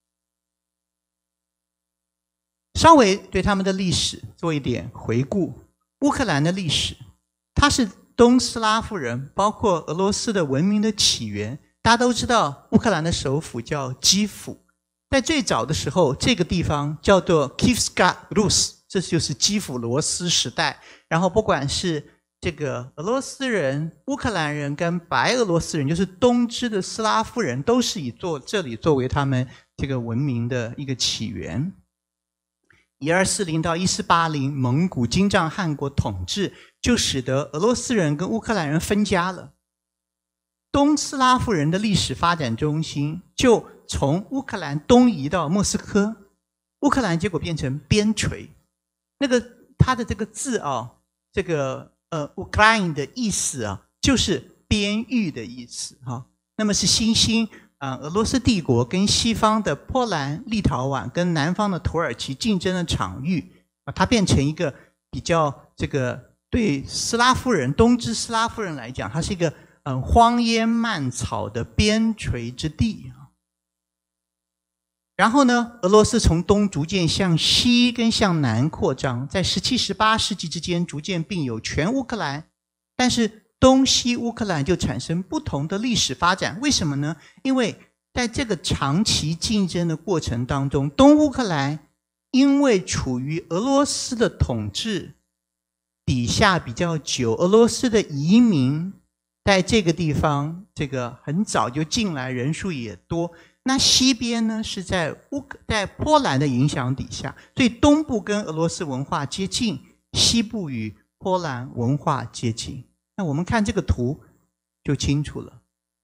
稍微对他们的历史做一点回顾，乌克兰的历史，它是东斯拉夫人，包括俄罗斯的文明的起源。大家都知道，乌克兰的首府叫基辅，在最早的时候，这个地方叫做 Kiev Rus。这就是基辅罗斯时代，然后不管是这个俄罗斯人、乌克兰人跟白俄罗斯人，就是东支的斯拉夫人，都是以做这里作为他们这个文明的一个起源。一二四零到一四八零，蒙古金帐汗国统治，就使得俄罗斯人跟乌克兰人分家了。东斯拉夫人的历史发展中心就从乌克兰东移到莫斯科，乌克兰结果变成边陲。那个它的这个字啊，这个呃 Ukraine 的意思啊，就是边域的意思哈、啊。那么是新兴啊、呃、俄罗斯帝国跟西方的波兰、立陶宛跟南方的土耳其竞争的场域啊，它变成一个比较这个对斯拉夫人、东支斯拉夫人来讲，它是一个嗯、呃、荒烟蔓草的边陲之地。然后呢，俄罗斯从东逐渐向西跟向南扩张，在十七、十八世纪之间逐渐并有全乌克兰，但是东西乌克兰就产生不同的历史发展。为什么呢？因为在这个长期竞争的过程当中，东乌克兰因为处于俄罗斯的统治底下比较久，俄罗斯的移民在这个地方这个很早就进来，人数也多。那西边呢是在乌在波兰的影响底下，所以东部跟俄罗斯文化接近，西部与波兰文化接近。那我们看这个图就清楚了。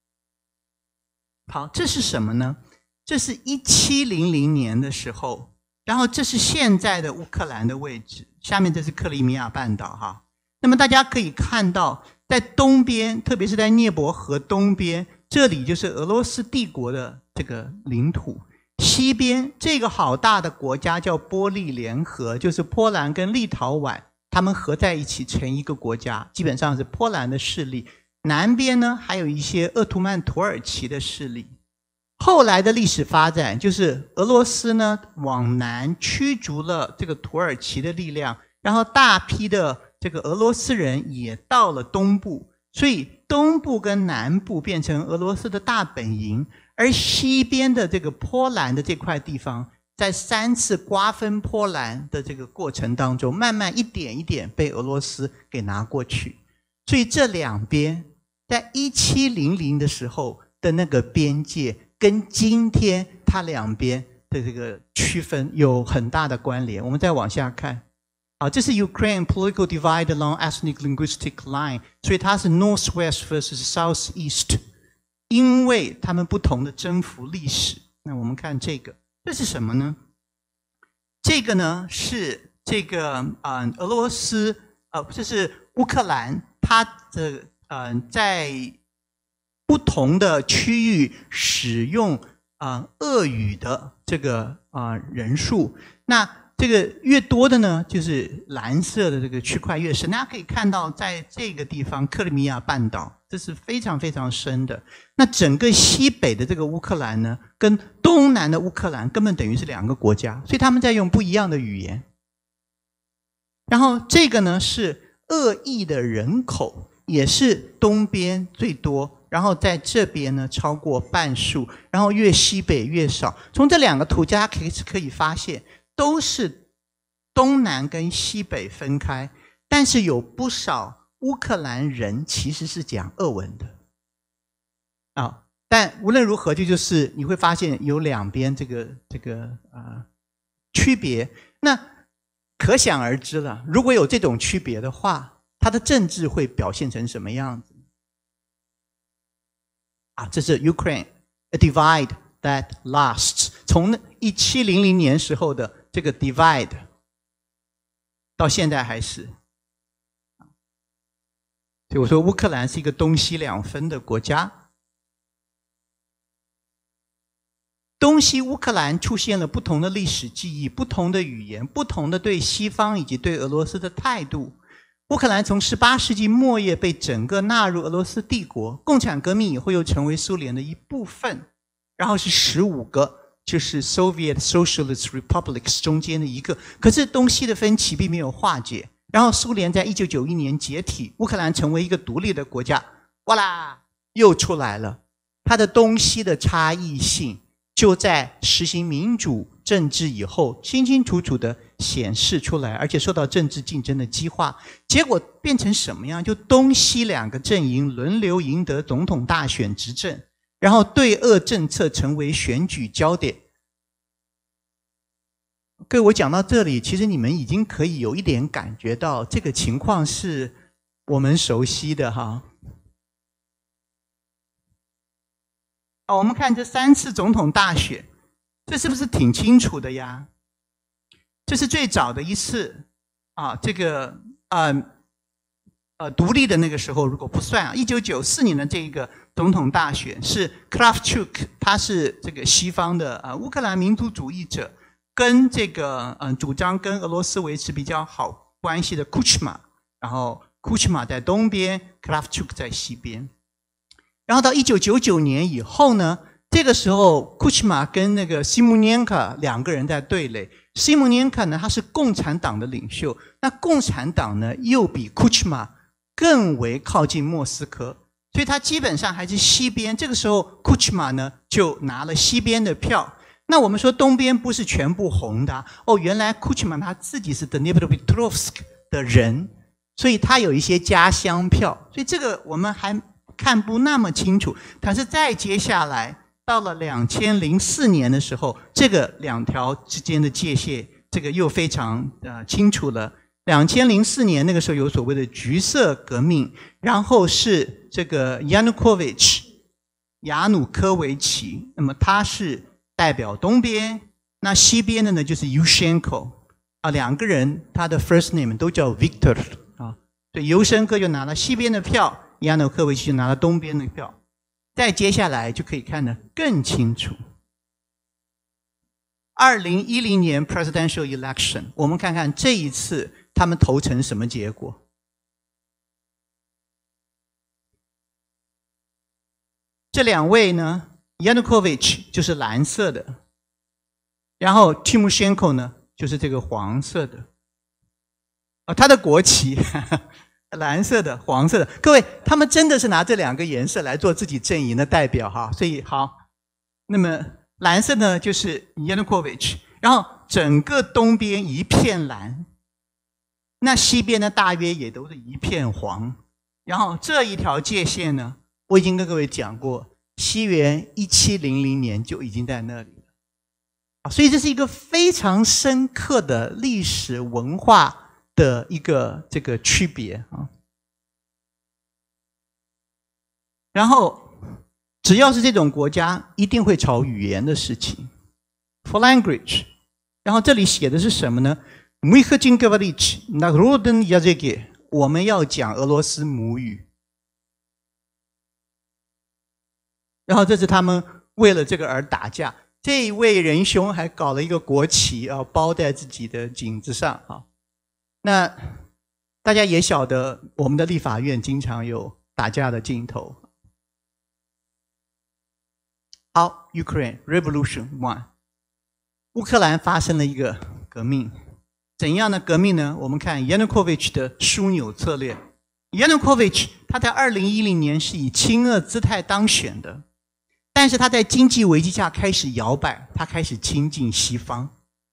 好，这是什么呢？这是一七零零年的时候，然后这是现在的乌克兰的位置，下面这是克里米亚半岛哈。那么大家可以看到，在东边，特别是在涅伯河东边，这里就是俄罗斯帝国的这个领土，西边这个好大的国家叫波利联合，就是波兰跟立陶宛他们合在一起成一个国家，基本上是波兰的势力。南边呢还有一些鄂图曼土耳其的势力。后来的历史发展就是俄罗斯呢往南驱逐了这个土耳其的力量，然后大批的这个俄罗斯人也到了东部，所以东部跟南部变成俄罗斯的大本营，而西边的这个波兰的这块地方，在三次瓜分波兰的这个过程当中，慢慢一点一点被俄罗斯给拿过去。所以这两边在一七零零的时候的那个边界，跟今天它两边的这个区分有很大的关联。我们再往下看。好，这是 Ukraine political divide along ethnic linguistic line， 所以它是 Northwest versus Southeast， 因为他们不同的征服历史。那我们看这个，这是什么呢？这个呢是这个呃俄罗斯呃这是乌克兰，它的呃在不同的区域使用啊、呃、俄语的这个啊、呃、人数，那这个越多的呢，就是蓝色的这个区块越深。大家可以看到，在这个地方克里米亚半岛， 这是非常非常深的。那整个西北的这个乌克兰呢，跟东南的乌克兰根本等于是两个国家，所以他们在用不一样的语言。然后这个呢是俄裔的人口，也是东边最多，然后在这边呢超过半数，然后越西北越少。从这两个图大家可以可以发现，都是东南跟西北分开，但是有不少乌克兰人其实是讲俄文的啊。但无论如何，这就是你会发现有两边这个这个啊、呃、区别。那可想而知了，如果有这种区别的话，它的政治会表现成什么样子啊？这是 Ukraine a divide that lasts， 从一七零零年时候的这个 divide 到现在还是。所以我说乌克兰是一个东西两分的国家。东西乌克兰出现了不同的历史记忆、不同的语言、不同的对西方以及对俄罗斯的态度。乌克兰从十八世纪末叶被整个纳入俄罗斯帝国，共产革命以后又成为苏联的一部分，然后是十五个，就是 Soviet Socialist Republics 中间的一个。可是东西的分歧并没有化解，然后苏联在一九九一年解体，乌克兰成为一个独立的国家，哇啦，又出来了。它的东西的差异性就在实行民主政治以后清清楚楚的显示出来，而且受到政治竞争的激化，结果变成什么样？就东西两个阵营轮流赢得总统大选执政，然后对俄政策成为选举焦点。各位，我讲到这里，其实你们已经可以有一点感觉到这个情况是我们熟悉的哈。哦，我们看这三次总统大选，这是不是挺清楚的呀？这是最早的一次啊，这个呃呃独立的那个时候，如果不算啊，一九九四年的这个总统大选是 Kravchuk， 他是这个西方的啊乌克兰民族主义者，跟这个嗯、呃、主张跟俄罗斯维持比较好关系的 Kuchma， 然后 Kuchma 在东边 ，Kravchuk 在西边。然后到一九九九年以后呢，这个时候库奇马跟那个西姆涅卡两个人在对垒。西姆涅卡呢，他是共产党的领袖，那共产党呢又比库奇马更为靠近莫斯科，所以他基本上还是西边。这个时候库奇马呢就拿了西边的票。那我们说东边不是全部红的啊，哦，原来库奇马他自己是 Dnipropetrovsk 的人，所以他有一些家乡票，所以这个我们还看不那么清楚。但是再接下来到了两千零四年的时候，这个两条之间的界限这个又非常呃清楚了。两千零四年那个时候有所谓的橘色革命，然后是这个 Yanukovych 亚努科维奇，那么他是代表东边，那西边的呢就是 Yushchenko 啊，两个人他的 first name 都叫 Victor 啊，所以尤申科就拿了西边的票，亚努科维奇就拿了东边的票。再接下来就可以看得更清楚。二零一零年 presidential election， 我们看看这一次他们投成什么结果。这两位呢 Yanukovych 就是蓝色的，然后 Tymoshenko 呢就是这个黄色的。哦，他的国旗呵呵蓝色的、黄色的，各位，他们真的是拿这两个颜色来做自己阵营的代表哈。所以好，那么蓝色呢就是 Yanukovych， 然后整个东边一片蓝，那西边呢大约也都是一片黄。然后这一条界限呢，我已经跟各位讲过，西元一七零零年就已经在那里了。所以这是一个非常深刻的历史文化的一个这个区别啊。然后只要是这种国家一定会吵语言的事情 for language。 然后这里写的是什么呢？ Мы хотим говорить на родном языке， 我们要讲俄罗斯母语。然后这是他们为了这个而打架，这一位仁兄还搞了一个国旗啊，包在自己的颈子上啊。那大家也晓得，我们的立法院经常有打架的镜头。好 ，Ukraine Revolution One， 乌克兰发生了一个革命，怎样的革命呢？我们看 Yanukovych 的枢纽策略。Yanukovych 他在二零一零年是以亲俄姿态当选的，但是他在经济危机下开始摇摆，他开始亲近西方。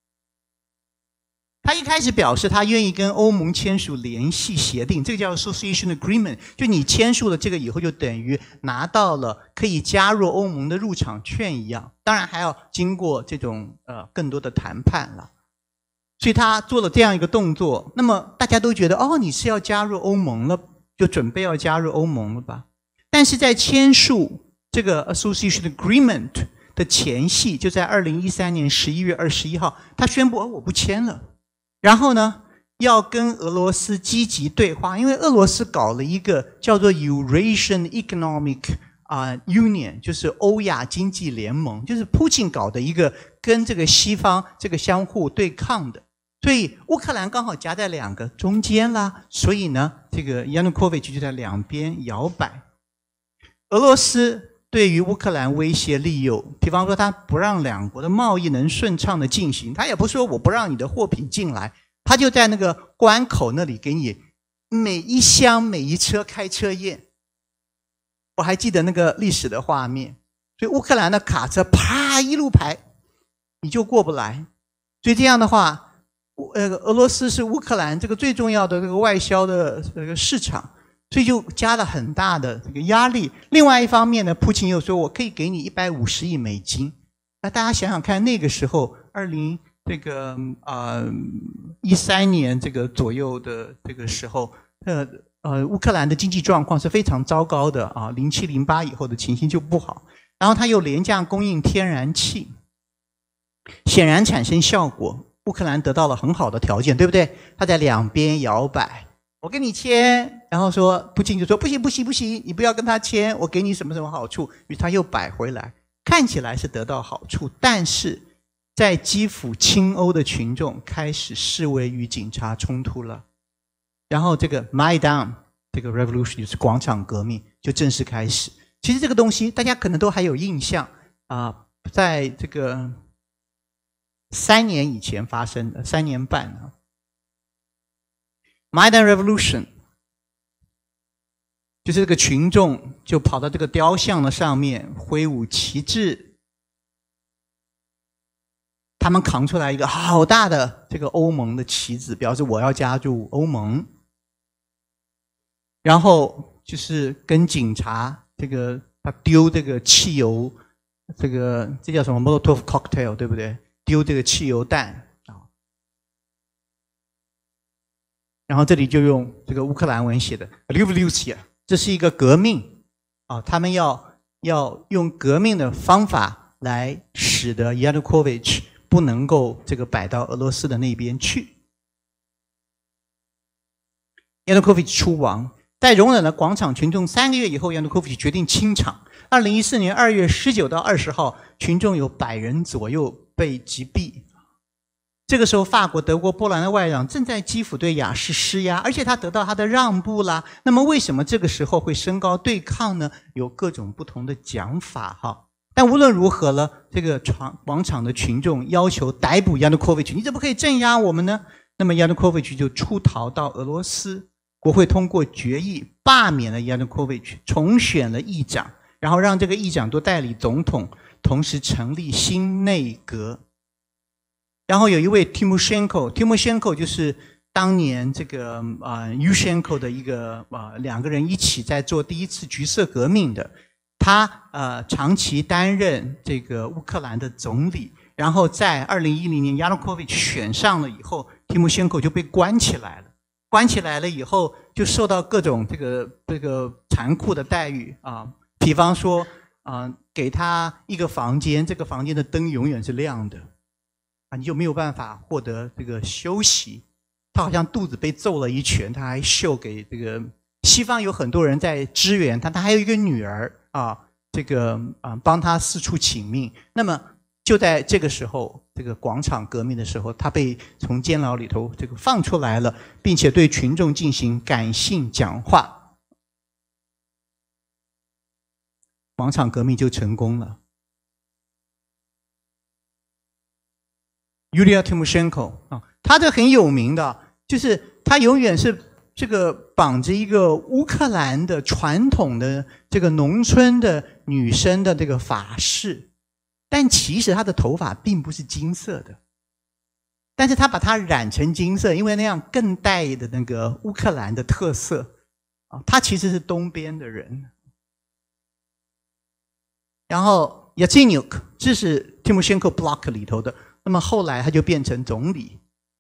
他一开始表示他愿意跟欧盟签署联系协定，这个叫 Association Agreement， 就你签署了这个以后，就等于拿到了可以加入欧盟的入场券一样。当然还要经过这种呃更多的谈判了。所以他做了这样一个动作，那么大家都觉得哦，你是要加入欧盟了，就准备要加入欧盟了吧？但是在签署这个 Association Agreement 的前夕，就在二零一三年十一月二十一号，他宣布哦，我不签了。然后呢，要跟俄罗斯积极对话，因为俄罗斯搞了一个叫做 Eurasian Economic 啊、uh, Union， 就是欧亚经济联盟，就是普京搞的一个跟这个西方这个相互对抗的。所以乌克兰刚好夹在两个中间啦，所以呢，这个 Yanukovych 就在两边摇摆。俄罗斯对于乌克兰威胁利诱，比方说他不让两国的贸易能顺畅的进行，他也不说我不让你的货品进来，他就在那个关口那里给你每一箱每一车开车验。我还记得那个历史的画面，所以乌克兰的卡车啪一路排，你就过不来。所以这样的话，呃，俄罗斯是乌克兰这个最重要的这个外销的这个市场。所以就加了很大的这个压力。另外一方面呢，普京又说我可以给你一百五十亿美金。那大家想想看，那个时候二零这个呃一三年这个左右的这个时候，呃呃乌克兰的经济状况是非常糟糕的啊，零七零八以后的情形就不好。然后它又廉价供应天然气，显然产生效果，乌克兰得到了很好的条件，对不对？它在两边摇摆。我跟你签，然后说普京就说不行不行不行，你不要跟他签，我给你什么什么好处，于是他又摆回来，看起来是得到好处，但是在基辅亲欧的群众开始示威与警察冲突了，然后这个 Maidan 这个 revolution 就是广场革命就正式开始。其实这个东西大家可能都还有印象啊、呃，在这个三年以前发生的，三年半啊。Maidan Revolution 就是这个群众就跑到这个雕像的上面挥舞旗帜，他们扛出来一个好大的这个欧盟的旗子，表示我要加入欧盟。然后就是跟警察这个他丢这个汽油，这个这叫什么 Molotov cocktail 对不对？丢这个汽油弹。然后这里就用这个乌克兰文写的 Revolution， 这是一个革命啊，他们要要用革命的方法来使得 Yanukovych 不能够这个摆到俄罗斯的那边去。Yanukovych 出亡，在容忍了广场群众三个月以后 ，Yanukovych 决定清场。二零一四年二月十九到二十号，群众有百人左右被击毙。这个时候，法国、德国、波兰的外长正在基辅对雅士施压，而且他得到他的让步啦。那么，为什么这个时候会升高对抗呢？有各种不同的讲法哈。但无论如何呢，这个广场的群众要求逮捕 Yanukovych， 你怎么可以镇压我们呢？那么 Yanukovych 就出逃到俄罗斯，国会通过决议罢免了 Yanukovych， 重选了议长，然后让这个议长都代理总统，同时成立新内阁。然后有一位 Tymoshenko，Tymoshenko 就是当年这个啊、呃、Yushchenko 的一个啊、呃、两个人一起在做第一次橘色革命的，他呃长期担任这个乌克兰的总理，然后在二零一零年 Yanukovych 选上了以后 ，Tymoshenko 就被关起来了，关起来了以后就受到各种这个这个残酷的待遇啊，比方说啊、呃、给他一个房间，这个房间的灯永远是亮的。你就没有办法获得这个休息，他好像肚子被揍了一拳，他还秀给这个西方有很多人在支援他，他还有一个女儿啊，这个啊帮他四处请命。那么就在这个时候，这个广场革命的时候，他被从监牢里头这个放出来了，并且对群众进行感性讲话。 广场革命就成功了。Yulia Tymoshenko 啊，他这很有名的，就是他永远是这个绑着一个乌克兰的传统的这个农村的女生的这个发饰，但其实她的头发并不是金色的，但是她把它染成金色，因为那样更带的那个乌克兰的特色啊。她其实是东边的人。然后 Yatsenyuk 这是 Tymoshenko Bloc 里头的，那么后来他就变成总理。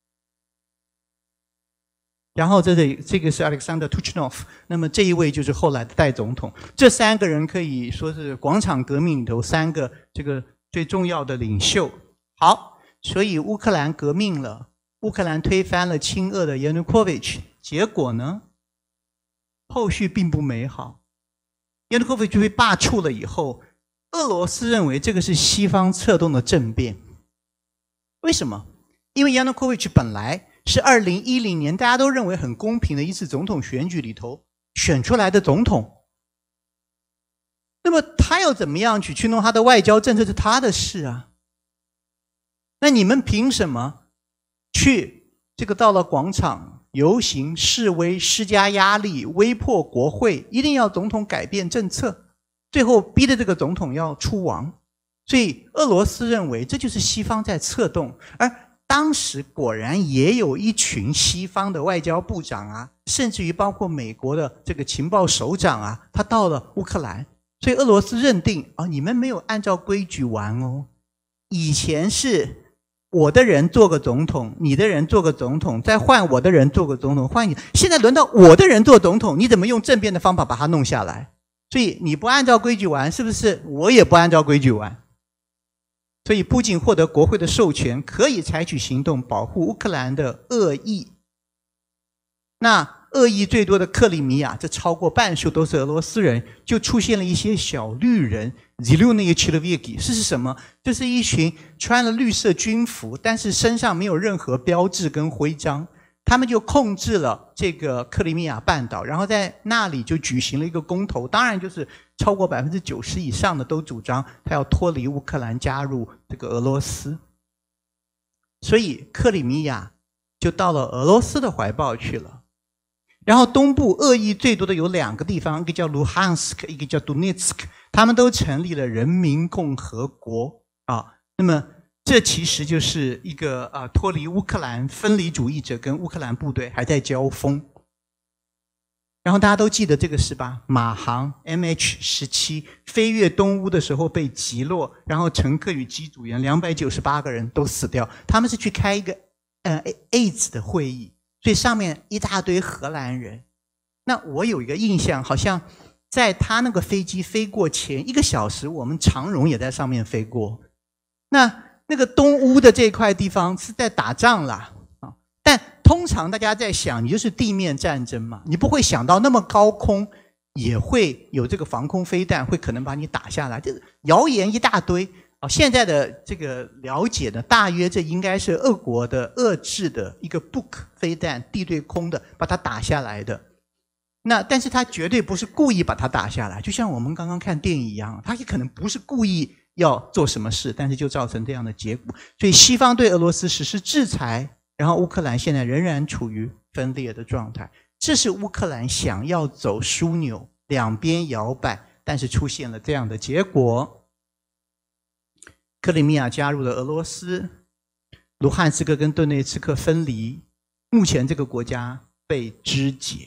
然后这里这个是 Alexander Tuchinov， 那么这一位就是后来的代总统。这三个人可以说是广场革命里头三个这个最重要的领袖。好，所以乌克兰革命了，乌克兰推翻了亲俄的 Yanukovych， 结果呢，后续并不美好。Yanukovych 被罢黜了以后，俄罗斯认为这个是西方策动的政变。为什么？因为 Yanukovych 本来是二零一零年大家都认为很公平的一次总统选举里头选出来的总统，那么他要怎么样去去弄他的外交政策是他的事啊。那你们凭什么去这个到了广场游行示威，施加压力，威迫国会一定要总统改变政策，最后逼得这个总统要出亡。所以俄罗斯认为这就是西方在策动，而当时果然也有一群西方的外交部长啊，甚至于包括美国的这个情报首长啊，他到了乌克兰。所以俄罗斯认定啊，你们没有按照规矩玩哦。以前是我的人做个总统，你的人做个总统，再换我的人做个总统，换你。现在轮到我的人做总统，你怎么用政变的方法把它弄下来？所以你不按照规矩玩，是不是我也不按照规矩玩？所以普京获得国会的授权，可以采取行动保护乌克兰的恶意。那恶意最多的克里米亚，这超过半数都是俄罗斯人，就出现了一些小绿人 Zeleные человеки， 这是什么？这是一群穿了绿色军服，但是身上没有任何标志跟徽章，他们就控制了这个克里米亚半岛，然后在那里就举行了一个公投，当然就是超过 百分之九十 以上的都主张他要脱离乌克兰，加入这个俄罗斯。所以克里米亚就到了俄罗斯的怀抱去了。然后东部恶意最多的有两个地方，一个叫卢汉斯克，一个叫顿涅茨克，他们都成立了人民共和国啊。那么这其实就是一个啊脱离乌克兰分离主义者跟乌克兰部队还在交锋。然后大家都记得这个事吧？马航 M H 十七 飞越东乌的时候被击落，然后乘客与机组员两百九十八个人都死掉。他们是去开一个呃 A I D S 的会议，所以上面一大堆荷兰人。那我有一个印象，好像在他那个飞机飞过前一个小时，我们长荣也在上面飞过。那那个东乌的这块地方是在打仗啦，啊，但通常大家在想，你就是地面战争嘛，你不会想到那么高空也会有这个防空飞弹，会可能把你打下来，这谣言一大堆啊。现在的这个了解呢，大约这应该是俄国的俄制的一个 Buk 飞弹，地对空的，把它打下来的。那但是他绝对不是故意把它打下来，就像我们刚刚看电影一样，他也可能不是故意要做什么事，但是就造成这样的结果。所以西方对俄罗斯实施制裁，然后乌克兰现在仍然处于分裂的状态。这是乌克兰想要走枢纽，两边摇摆，但是出现了这样的结果。克里米亚加入了俄罗斯，卢汉斯克跟顿涅茨克分离，目前这个国家被肢解。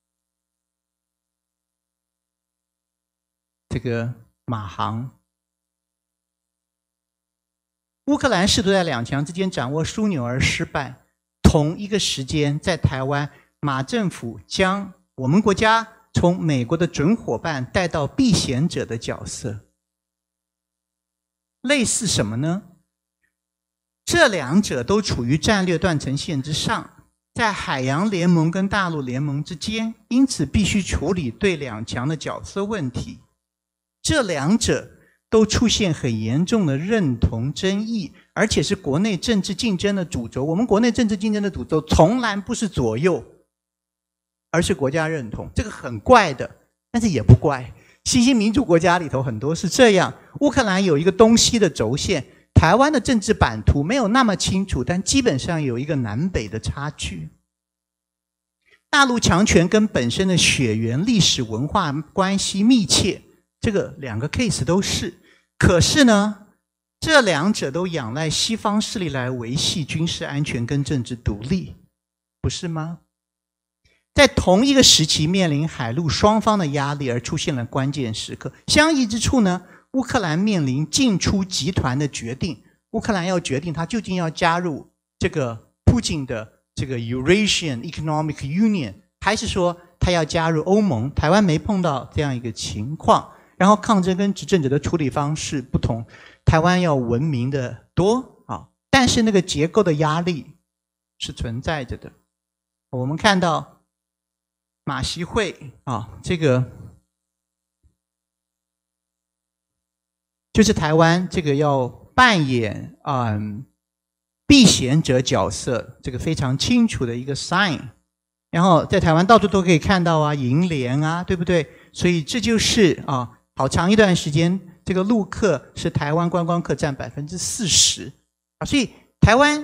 这个马航，乌克兰试图在两强之间掌握枢纽而失败。同一个时间，在台湾，马政府将我们国家从美国的准伙伴带到避险者的角色。类似什么呢？这两者都处于战略断层线之上，在海洋联盟跟大陆联盟之间，因此必须处理对两强的角色问题。这两者都出现很严重的认同争议，而且是国内政治竞争的主轴。我们国内政治竞争的主轴从来不是左右，而是国家认同。这个很怪的，但是也不怪。 新兴民主国家里头很多是这样。乌克兰有一个东西的轴线，台湾的政治版图没有那么清楚，但基本上有一个南北的差距。大陆强权跟本身的血缘、历史文化关系密切，这个两个 case 都是。可是呢，这两者都仰赖西方势力来维系军事安全跟政治独立，不是吗？在同一个时期面临海陆双方的压力而出现了关键时刻。相异之处呢，乌克兰面临进出集团的决定，乌克兰要决定他究竟要加入这个普京的这个 Eurasian Economic Union， 还是说他要加入欧盟。台湾没碰到这样一个情况，然后抗争跟执政者的处理方式不同，台湾要文明的多啊，但是那个结构的压力是存在着的。我们看到马习会啊，这个就是台湾这个要扮演嗯避嫌者角色，这个非常清楚的一个 sign。然后在台湾到处都可以看到啊，银联啊，对不对？所以这就是啊，好长一段时间，这个陆客是台湾观光客占百分之四十啊，所以台湾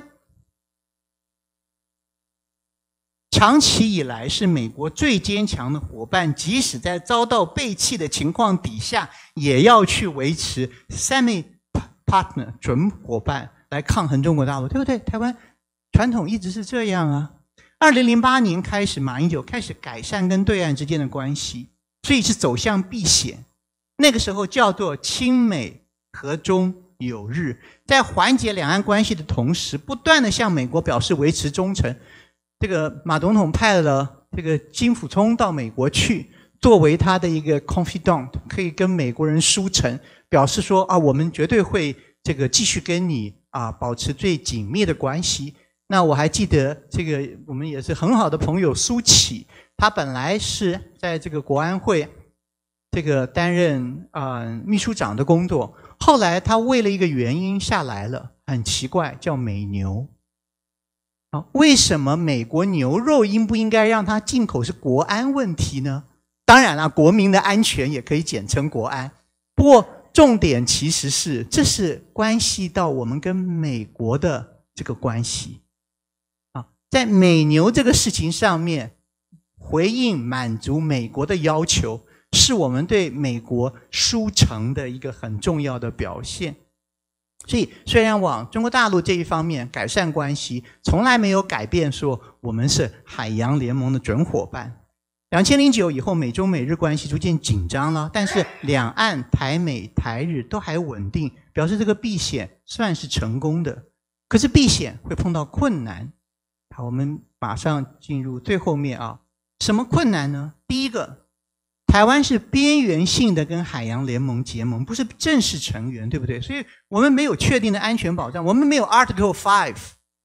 长期以来是美国最坚强的伙伴，即使在遭到背弃的情况底下，也要去维持 semi partner 准伙伴来抗衡中国大陆，对不对？台湾传统一直是这样啊。二零零八年开始，马英九开始改善跟对岸之间的关系，所以是走向避险。那个时候叫做亲美和中有日，在缓解两岸关系的同时，不断的向美国表示维持忠诚。这个马总统派了这个金溥聪到美国去，作为他的一个 confidant， 可以跟美国人书诚，表示说啊，我们绝对会这个继续跟你啊保持最紧密的关系。那我还记得这个我们也是很好的朋友苏起，他本来是在这个国安会这个担任啊、呃、秘书长的工作，后来他为了一个原因下来了，很奇怪，叫美牛。为什么美国牛肉应不应该让它进口是国安问题呢？当然了，国民的安全也可以简称国安。不过重点其实是，这是关系到我们跟美国的这个关系。啊，在美牛这个事情上面，回应满足美国的要求，是我们对美国书诚的一个很重要的表现。所以虽然往中国大陆这一方面改善关系，从来没有改变说我们是海洋联盟的准伙伴。二零零九以后，美中美日关系逐渐紧张了，但是两岸台美台日都还稳定，表示这个避险算是成功的。可是避险会碰到困难。好，我们马上进入最后面啊，什么困难呢？第一个，台湾是边缘性的跟海洋联盟结盟，不是正式成员，对不对？所以我们没有确定的安全保障，我们没有 Article five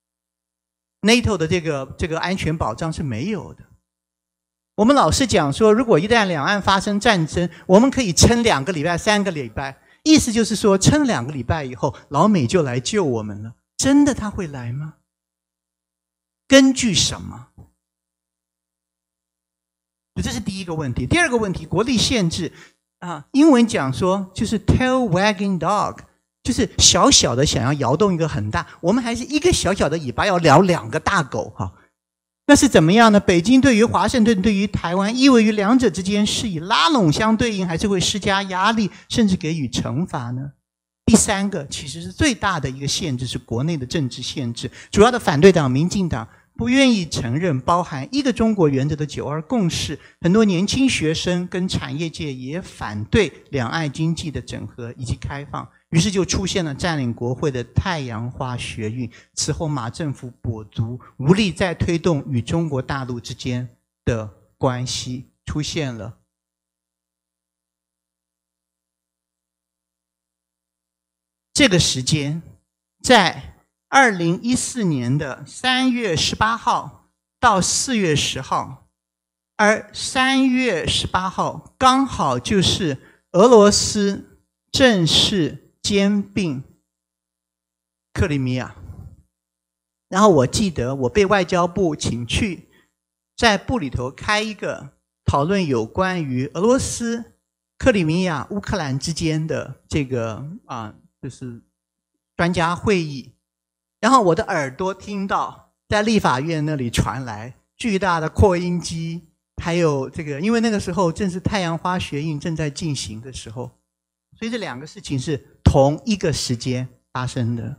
NATO 的这个这个安全保障是没有的。我们老是讲说，如果一旦两岸发生战争，我们可以撑两个礼拜、三个礼拜，意思就是说，撑两个礼拜以后，老美就来救我们了。真的他会来吗？根据什么？这是第一个问题。第二个问题，国力限制啊，英文讲说就是 tail wagging dog， 就是小小的想要摇动一个很大，我们还是一个小小的尾巴要撩两个大狗哈。那是怎么样呢？北京对于华盛顿对于台湾，意味于两者之间是以拉拢相对应，还是会施加压力，甚至给予惩罚呢？第三个其实是最大的一个限制，是国内的政治限制。主要的反对党民进党不愿意承认包含一个中国原则的九二共识，很多年轻学生跟产业界也反对两岸经济的整合以及开放，于是就出现了占领国会的太阳花学运。此后马政府跛足，无力再推动与中国大陆之间的关系，出现了这个时间，在二零一四年的三月十八号到四月十号，而三月十八号刚好就是俄罗斯正式兼并克里米亚。然后我记得我被外交部请去在部里头开一个讨论有关于俄罗斯克里米亚、乌克兰之间的这个啊，就是专家会议，然后我的耳朵听到在立法院那里传来巨大的扩音机，还有这个，因为那个时候正是太阳花学运正在进行的时候，所以这两个事情是同一个时间发生的。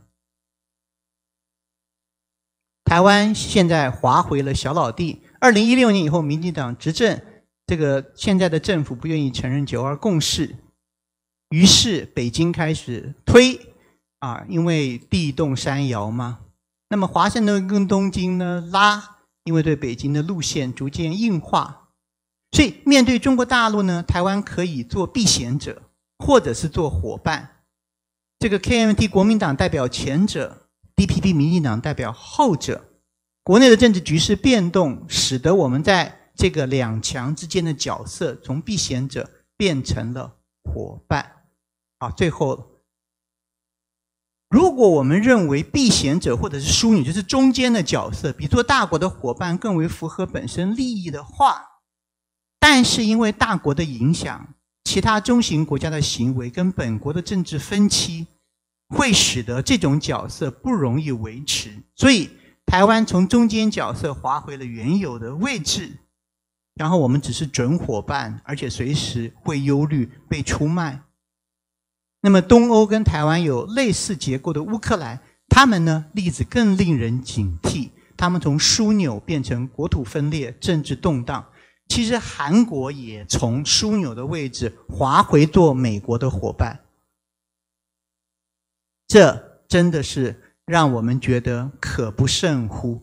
台湾现在划回了小老弟，二零一六年以后，民进党执政，这个现在的政府不愿意承认九二共识，于是北京开始推啊，因为地动山摇嘛。那么华盛顿跟东京呢拉，因为对北京的路线逐渐硬化，所以面对中国大陆呢，台湾可以做避险者，或者是做伙伴。这个 K M T 国民党代表前者， D P P 民进党代表后者。国内的政治局势变动，使得我们在这个两强之间的角色从避险者变成了伙伴。好，最后，如果我们认为避险者或者是枢纽就是中间的角色，比做大国的伙伴更为符合本身利益的话，但是因为大国的影响，其他中型国家的行为跟本国的政治分歧，会使得这种角色不容易维持，所以台湾从中间角色滑回了原有的位置，然后我们只是准伙伴，而且随时会忧虑被出卖。那么东欧跟台湾有类似结构的乌克兰，他们呢例子更令人警惕，他们从枢纽变成国土分裂、政治动荡。其实韩国也从枢纽的位置滑回做美国的伙伴，这真的是让我们觉得可不胜乎。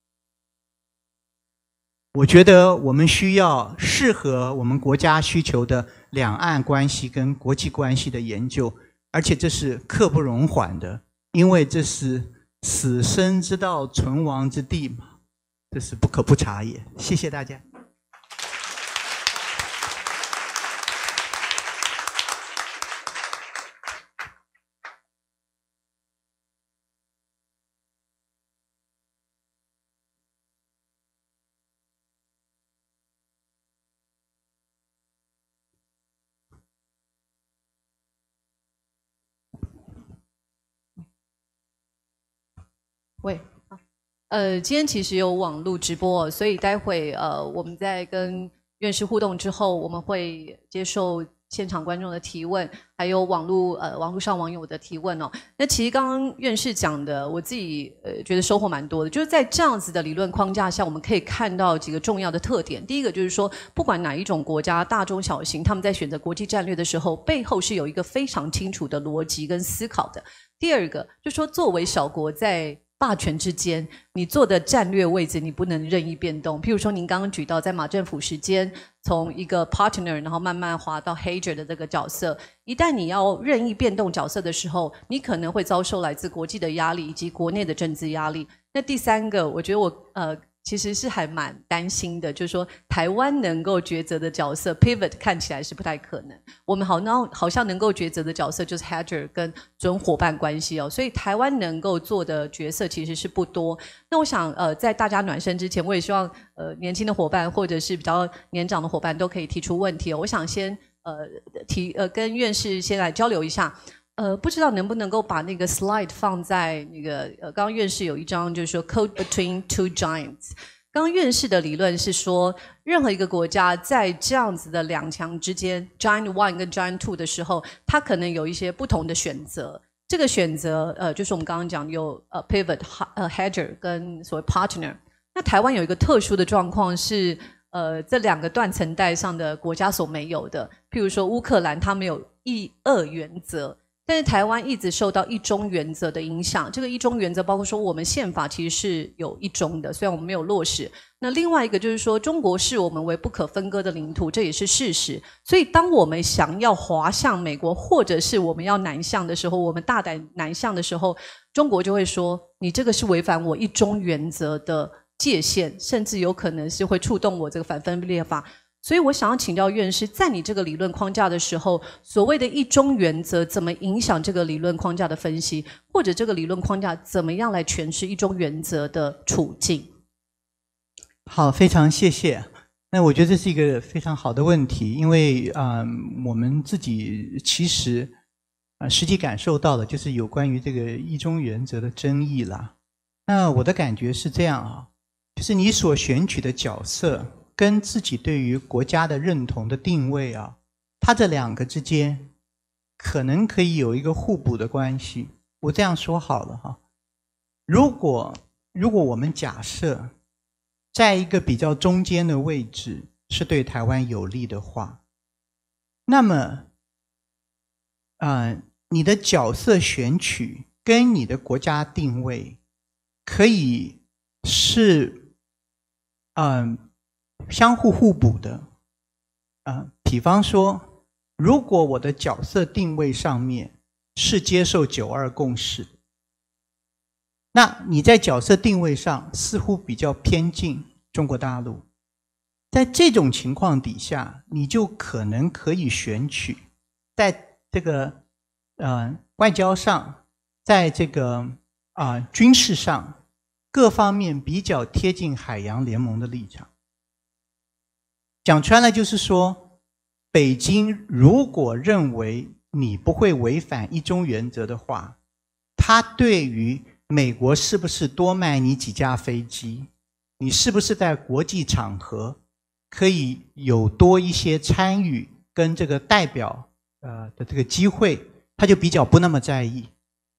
我觉得我们需要适合我们国家需求的两岸关系跟国际关系的研究，而且这是刻不容缓的，因为这是死生之道，存亡之地嘛，这是不可不察也。谢谢大家。 喂，呃，今天其实有网络直播，所以待会呃我们在跟院士互动之后，我们会接受现场观众的提问，还有网络呃网络上网友的提问哦。那其实刚刚院士讲的，我自己呃觉得收获蛮多的，就是在这样子的理论框架下，我们可以看到几个重要的特点。第一个就是说，不管哪一种国家，大中小型，他们在选择国际战略的时候，背后是有一个非常清楚的逻辑跟思考的。第二个就是说，作为小国在霸权之间，你做的战略位置你不能任意变动。譬如说，您刚刚举到在马政府时间，从一个 partner， 然后慢慢滑到 hater 的这个角色，一旦你要任意变动角色的时候，你可能会遭受来自国际的压力以及国内的政治压力。那第三个，我觉得我呃。其实是还蛮担心的，就是说台湾能够抉择的角色 pivot 看起来是不太可能。我们好像好像能够抉择的角色就是 hedger 跟准伙伴关系哦，所以台湾能够做的角色其实是不多。那我想呃，在大家暖身之前，我也希望呃年轻的伙伴或者是比较年长的伙伴都可以提出问题哦。我想先呃提呃跟院士先来交流一下。呃，不知道能不能够把那个 slide 放在那个呃，刚刚院士有一张就是说 code between two giants。刚刚院士的理论是说，任何一个国家在这样子的两强之间 ，giant one 跟 giant two 的时候，它可能有一些不同的选择。这个选择呃，就是我们刚刚讲有呃 pivot 呃 hedger 跟所谓 partner。那台湾有一个特殊的状况是，呃，这两个断层带上的国家所没有的，譬如说乌克兰，它没有一二原则。但是台湾一直受到一中原则的影响，这个一中原则包括说我们宪法其实是有一中的，虽然我们没有落实。那另外一个就是说，中国视我们为不可分割的领土，这也是事实。所以当我们想要滑向美国，或者是我们要南向的时候，我们大胆南向的时候，中国就会说你这个是违反我一中原则的界限，甚至有可能是会触动我这个反分裂法。所以我想要请教院士，在你这个理论框架的时候，所谓的一中原则怎么影响这个理论框架的分析，或者这个理论框架怎么样来诠释一中原则的处境？ 好，非常谢谢。 那我觉得这是一个非常好的问题，因为啊、呃，我们自己其实啊、呃、实际感受到的就是有关于这个一中原则的争议啦。那我的感觉是这样啊，就是你所选取的角色跟自己对于国家的认同的定位啊，它这两个之间可能可以有一个互补的关系。我这样说好了哈，如果如果我们假设在一个比较中间的位置是对台湾有利的话，那么呃，你的角色选取跟你的国家定位可以是嗯、呃、相互互补的。呃，比方说，如果我的角色定位上面是接受九二共识，那你在角色定位上似乎比较偏近中国大陆，在这种情况底下，你就可能可以选取在这个呃外交上，在这个啊、呃、军事上各方面比较贴近海洋联盟的立场。讲穿了就是说，北京如果认为你不会违反一中原则的话，他对于美国是不是多卖你几架飞机，你是不是在国际场合可以有多一些参与跟这个代表呃的这个机会，他就比较不那么在意。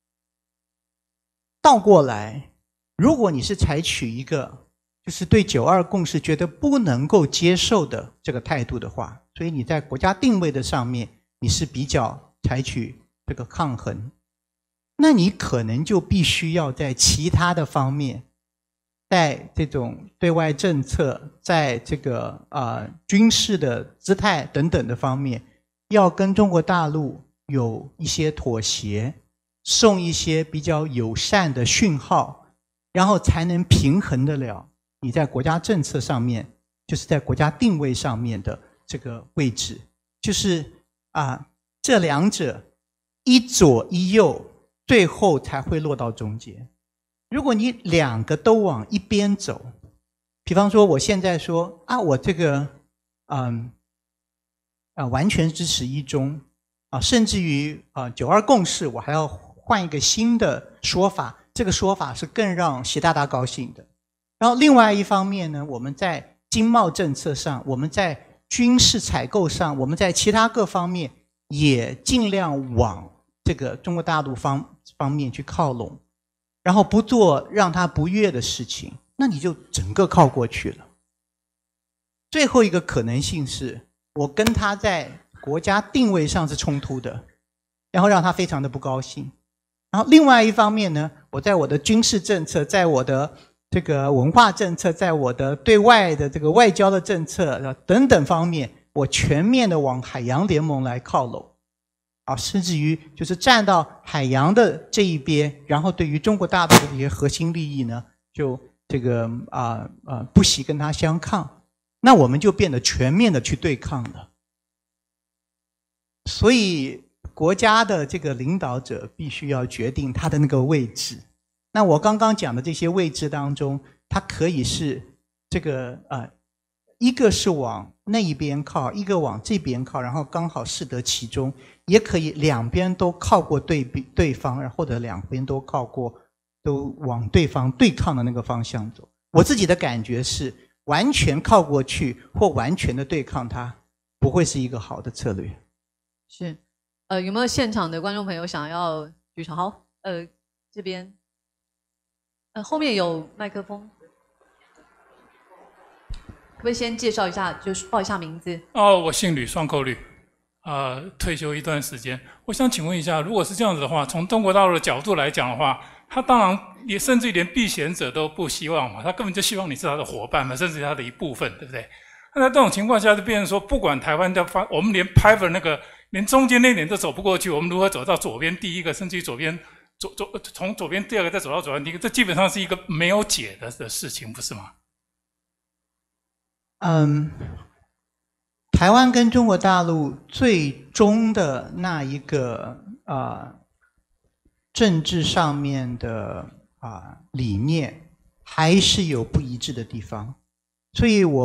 倒过来，如果你是采取一个就是对九二共识觉得不能够接受的这个态度的话，所以你在国家定位的上面你是比较采取这个抗衡，那你可能就必须要在其他的方面，在这种对外政策，在这个呃军事的姿态等等的方面，要跟中国大陆有一些妥协，送一些比较友善的讯号，然后才能平衡得了你在国家政策上面，就是在国家定位上面的这个位置，就是啊、呃、这两者一左一右，最后才会落到中间。如果你两个都往一边走，比方说我现在说啊，我这个嗯啊完全支持一中啊，甚至于啊九二共识，我还要换一个新的说法，这个说法是更让习大大高兴的。然后另外一方面呢，我们在经贸政策上，我们在军事采购上，我们在其他各方面也尽量往这个中国大陆方方面去靠拢，然后不做让他不悦的事情，那你就整个靠过去了。最后一个可能性是，我跟他在国家定位上是冲突的，然后让他非常的不高兴。然后另外一方面呢，我在我的军事政策，在我的这个文化政策，在我的对外的这个外交的政策等等方面，我全面的往海洋联盟来靠拢。啊，甚至于就是站到海洋的这一边，然后对于中国大陆的这些核心利益呢，就这个啊啊、呃呃、不惜跟他相抗，那我们就变得全面的去对抗了。所以国家的这个领导者必须要决定他的那个位置。那我刚刚讲的这些位置当中，它可以是这个呃，一个是往那一边靠，一个往这边靠，然后刚好适得其中。也可以两边都靠过对比对方，或者两边都靠过，都往对方对抗的那个方向走。我自己的感觉是，完全靠过去或完全的对抗它，不会是一个好的策略。 是，呃，有没有现场的观众朋友想要举手？好，呃，这边，呃，后面有麦克风，可不可以先介绍一下，就是报一下名字？ 哦，我姓吕，双口吕。呃，退休一段时间，我想请问一下，如果是这样子的话，从中国大陆的角度来讲的话，他当然也甚至于连避嫌者都不希望嘛，他根本就希望你是他的伙伴嘛，甚至他的一部分，对不对？那在这种情况下，就变成说，不管台湾的发，我们连 private 那个，连中间那点都走不过去，我们如何走到左边第一个，甚至于左边左左从左边第二个再走到左边第一个，这基本上是一个没有解的的事情，不是吗？ 嗯。台湾跟中国大陆最终的那一个啊、呃、政治上面的啊、呃、理念还是有不一致的地方，所以我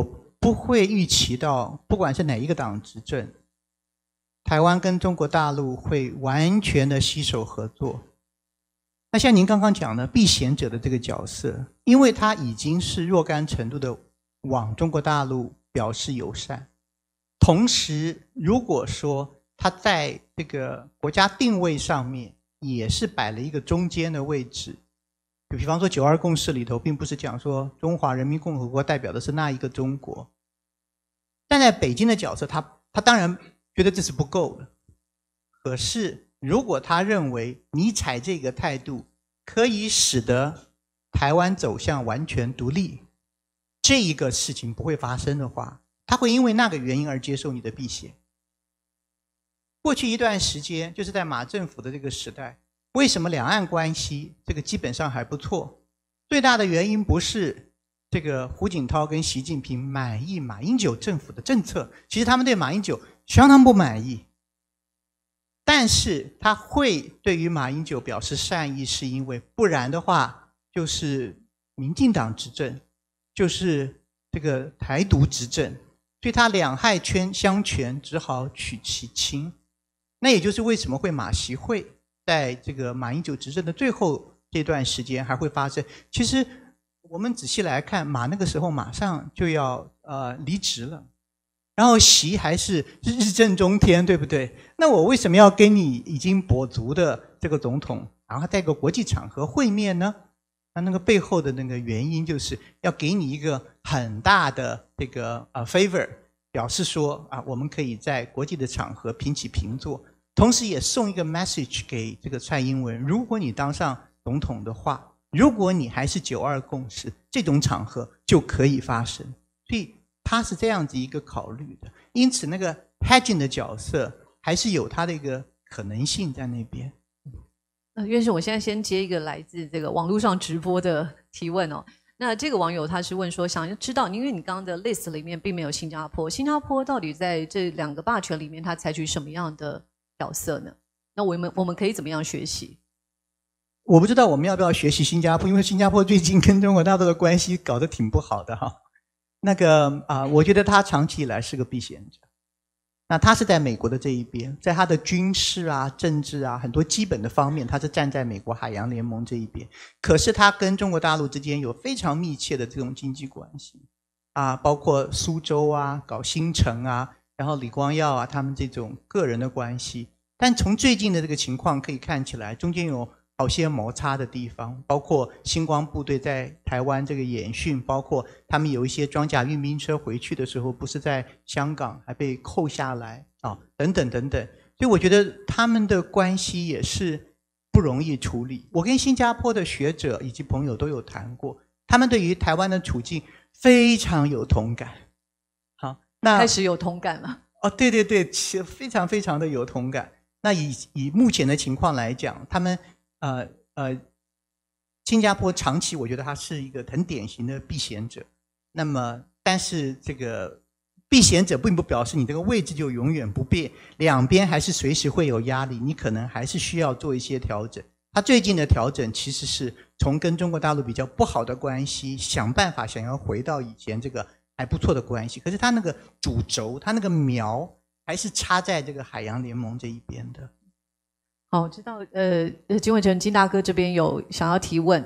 不会预期到，不管是哪一个党执政，台湾跟中国大陆会完全的携手合作。那像您刚刚讲的避险者的这个角色，因为他已经是若干程度的往中国大陆表示友善，同时如果说他在这个国家定位上面也是摆了一个中间的位置，就比方说九二共识里头并不是讲说中华人民共和国代表的是那一个中国，站在北京的角色，他他当然觉得这是不够的。可是如果他认为你采这个态度可以使得台湾走向完全独立，这一个事情不会发生的话，他会因为那个原因而接受你的避险。过去一段时间，就是在马政府的这个时代，为什么两岸关系这个基本上还不错？最大的原因不是这个胡锦涛跟习近平满意马英九政府的政策，其实他们对马英九相当不满意，但是他会对于马英九表示善意，是因为不然的话就是民进党执政，就是这个台独执政，所以他两害圈相权，只好取其轻。那也就是为什么会马习会在这个马英九执政的最后这段时间还会发生。其实我们仔细来看，马那个时候马上就要呃离职了，然后习还是日正中天，对不对？那我为什么要跟你已经跛足的这个总统，然后在个国际场合会面呢？那那个背后的那个原因，就是要给你一个很大的这个呃 favor， 表示说啊，我们可以在国际的场合平起平坐。同时也送一个 message 给这个蔡英文，如果你当上总统的话，如果你还是九二共识，这种场合就可以发生。所以他是这样子一个考虑的，因此那个 hedging 的角色还是有他的一个可能性在那边。 呃，院士，我现在先接一个来自这个网络上直播的提问哦。那这个网友他是问说，想要知道，因为你刚刚的 list 里面并没有新加坡，新加坡到底在这两个霸权里面，他采取什么样的角色呢？那我们我们可以怎么样学习？ 我不知道我们要不要学习新加坡，因为新加坡最近跟中国大陆的关系搞得挺不好的哈。那个啊、呃，我觉得他长期以来是个避险者。那他是在美国的这一边，在他的军事啊、政治啊很多基本的方面，他是站在美国海洋联盟这一边。可是他跟中国大陆之间有非常密切的这种经济关系啊，包括苏州啊、搞新城啊。然后李光耀啊，他们这种个人的关系，但从最近的这个情况可以看起来，中间有好些摩擦的地方，包括星光部队在台湾这个演训，包括他们有一些装甲运兵车回去的时候，不是在香港还被扣下来啊，等等等等。所以我觉得他们的关系也是不容易处理。我跟新加坡的学者以及朋友都有谈过，他们对于台湾的处境非常有同感。那开始有同感了哦，对对对，非常非常的有同感。那以以目前的情况来讲，他们呃呃，新加坡长期我觉得他是一个很典型的避险者。那么，但是这个避险者并不表示你这个位置就永远不变，两边还是随时会有压力，你可能还是需要做一些调整。他最近的调整其实是从跟中国大陆比较不好的关系，想办法想要回到以前这个还不错的关系，可是他那个主轴，他那个苗还是插在这个海洋联盟这一边的。 好，我知道呃，金伟成金大哥这边有想要提问。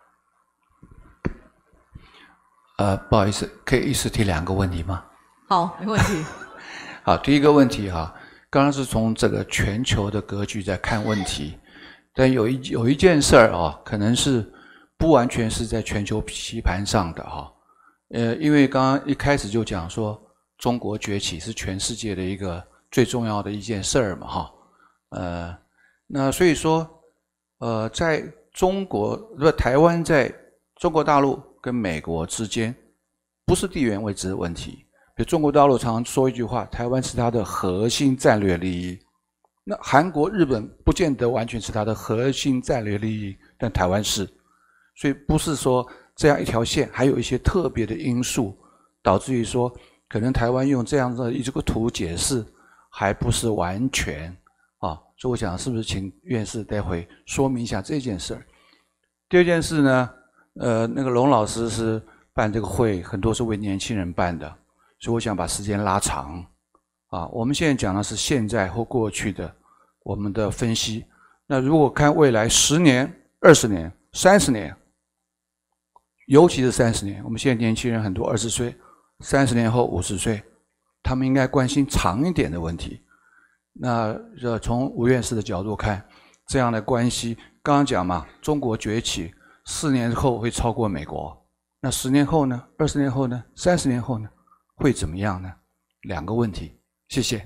呃，不好意思，可以一次提两个问题吗？ 好，没问题。 好，第一个问题哈，刚刚是从这个全球的格局在看问题，但有一有一件事儿啊，可能是不完全是在全球棋盘上的哈。呃，因为刚刚一开始就讲说，中国崛起是全世界的一个最重要的一件事儿嘛，哈，呃，那所以说，呃，在中国，不，台湾在中国大陆跟美国之间，不是地缘位置的问题。比如中国大陆常常说一句话，台湾是它的核心战略利益。那韩国、日本不见得完全是它的核心战略利益，但台湾是，所以不是说这样一条线，还有一些特别的因素，导致于说，可能台湾用这样的一个图解释，还不是完全啊。所以我想，是不是请院士待会说明一下这件事儿？第二件事呢，呃，那个龙老师是办这个会，很多是为年轻人办的， 所以我想把时间拉长。啊，我们现在讲的是现在或过去的我们的分析。那如果看未来十年、二十年、三十年，尤其是三十年，我们现在年轻人很多二十岁，三十年后五十岁，他们应该关心长一点的问题。那呃，从吴院士的角度看，这样的关系，刚刚讲嘛，中国崛起，四年后会超过美国，那十年后呢？二十年后呢？三十年后呢？会怎么样呢？两个问题。谢谢。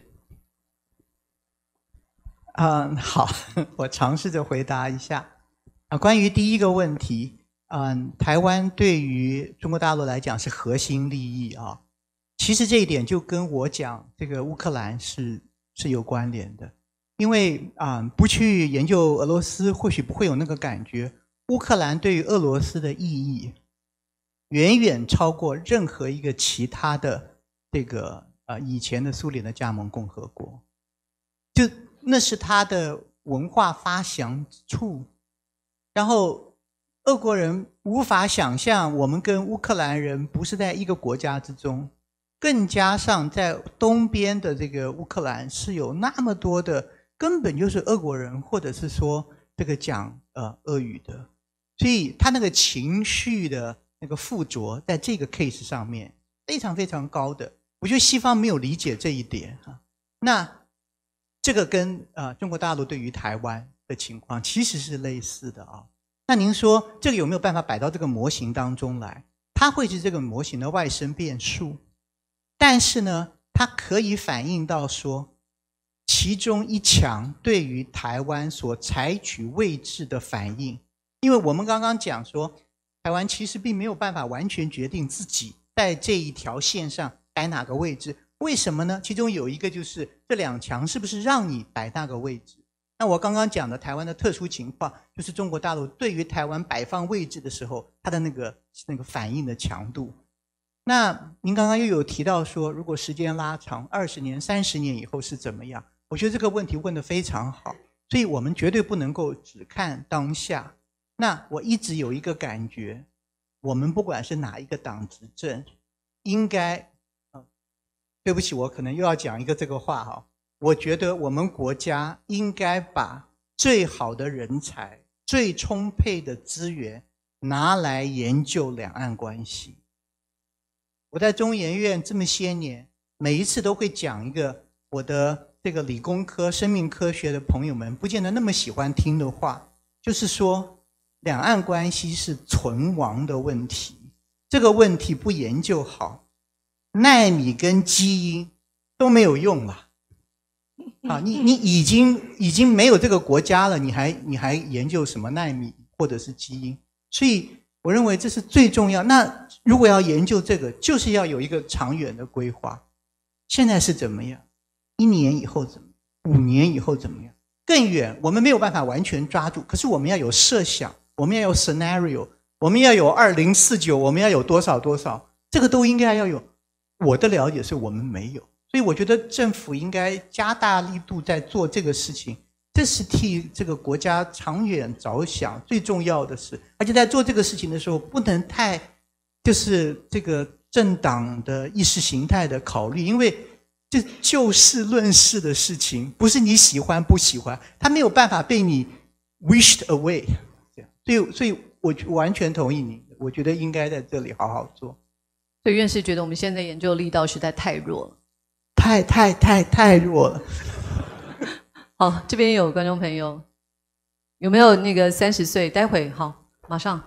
嗯，好，我尝试着回答一下。啊，关于第一个问题，嗯，台湾对于中国大陆来讲是核心利益啊。其实这一点就跟我讲这个乌克兰是是有关联的，因为啊、嗯，不去研究俄罗斯，或许不会有那个感觉。乌克兰对于俄罗斯的意义，远远超过任何一个其他的这个。呃，以前的苏联的加盟共和国，就那是它的文化发祥之处。然后，俄国人无法想象我们跟乌克兰人不是在一个国家之中，更加上在东边的这个乌克兰是有那么多的根本就是俄国人，或者是说这个讲呃俄语的，所以他那个情绪的那个附着，在这个 case 上面非常非常高的。我觉得西方没有理解这一点啊，那这个跟呃中国大陆对于台湾的情况其实是类似的啊。那您说这个有没有办法摆到这个模型当中来？它会是这个模型的外生变数，但是呢，它可以反映到说，其中一强对于台湾所采取位置的反应。因为我们刚刚讲说，台湾其实并没有办法完全决定自己在这一条线上摆哪个位置，为什么呢？其中有一个就是这两强是不是让你摆那个位置？那我刚刚讲的台湾的特殊情况，就是中国大陆对于台湾摆放位置的时候，它的那个那个反应的强度。那您刚刚又有提到说，如果时间拉长，二十年、三十年以后是怎么样？我觉得这个问题问得非常好，所以我们绝对不能够只看当下。那我一直有一个感觉，我们不管是哪一个党执政，应该。对不起，我可能又要讲一个这个话哈。我觉得我们国家应该把最好的人才、最充沛的资源拿来研究两岸关系。我在中研院这么些年，每一次都会讲一个我的这个理工科、生命科学的朋友们不见得那么喜欢听的话，就是说两岸关系是存亡的问题，这个问题不研究好，奈米跟基因都没有用了啊！你你已经已经没有这个国家了，你还你还研究什么奈米或者是基因？所以我认为这是最重要。那如果要研究这个，就是要有一个长远的规划。现在是怎么样？一年以后怎么样？五年以后怎么样？更远，我们没有办法完全抓住，可是我们要有设想，我们要有 scenario， 我们要有二零四九，我们要有多少多少，这个都应该要有。我的了解是我们没有，所以我觉得政府应该加大力度在做这个事情，这是替这个国家长远着想最重要的事。而且在做这个事情的时候，不能太就是这个政党的意识形态的考虑，因为这就事论事的事情，不是你喜欢不喜欢，它没有办法被你 wished away。这样，所以，所以我完全同意你，我觉得应该在这里好好做。 所以院士觉得我们现在研究力道实在太弱了， 太太太太弱了。 好，这边有观众朋友，有没有那个三十岁？待会好，马上。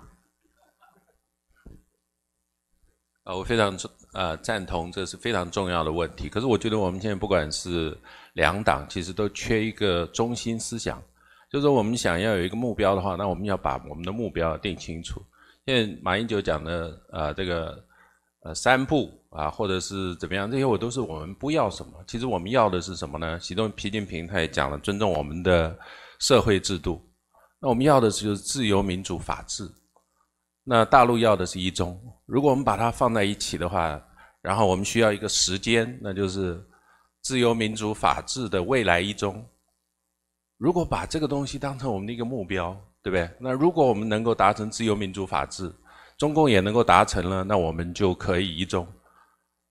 呃，我非常呃赞同，这是非常重要的问题。可是我觉得我们现在不管是两党，其实都缺一个中心思想，就是说我们想要有一个目标的话，那我们要把我们的目标定清楚。现在马英九讲的呃这个。呃，三不啊，或者是怎么样，这些我都是我们不要什么。其实我们要的是什么呢？习近习近平他也讲了，尊重我们的社会制度。那我们要的就是自由、民主、法治。那大陆要的是一中。如果我们把它放在一起的话，然后我们需要一个时间，那就是自由、民主、法治的未来一中。如果把这个东西当成我们的一个目标，对不对？那如果我们能够达成自由、民主、法治，中共也能够达成了，那我们就可以一中。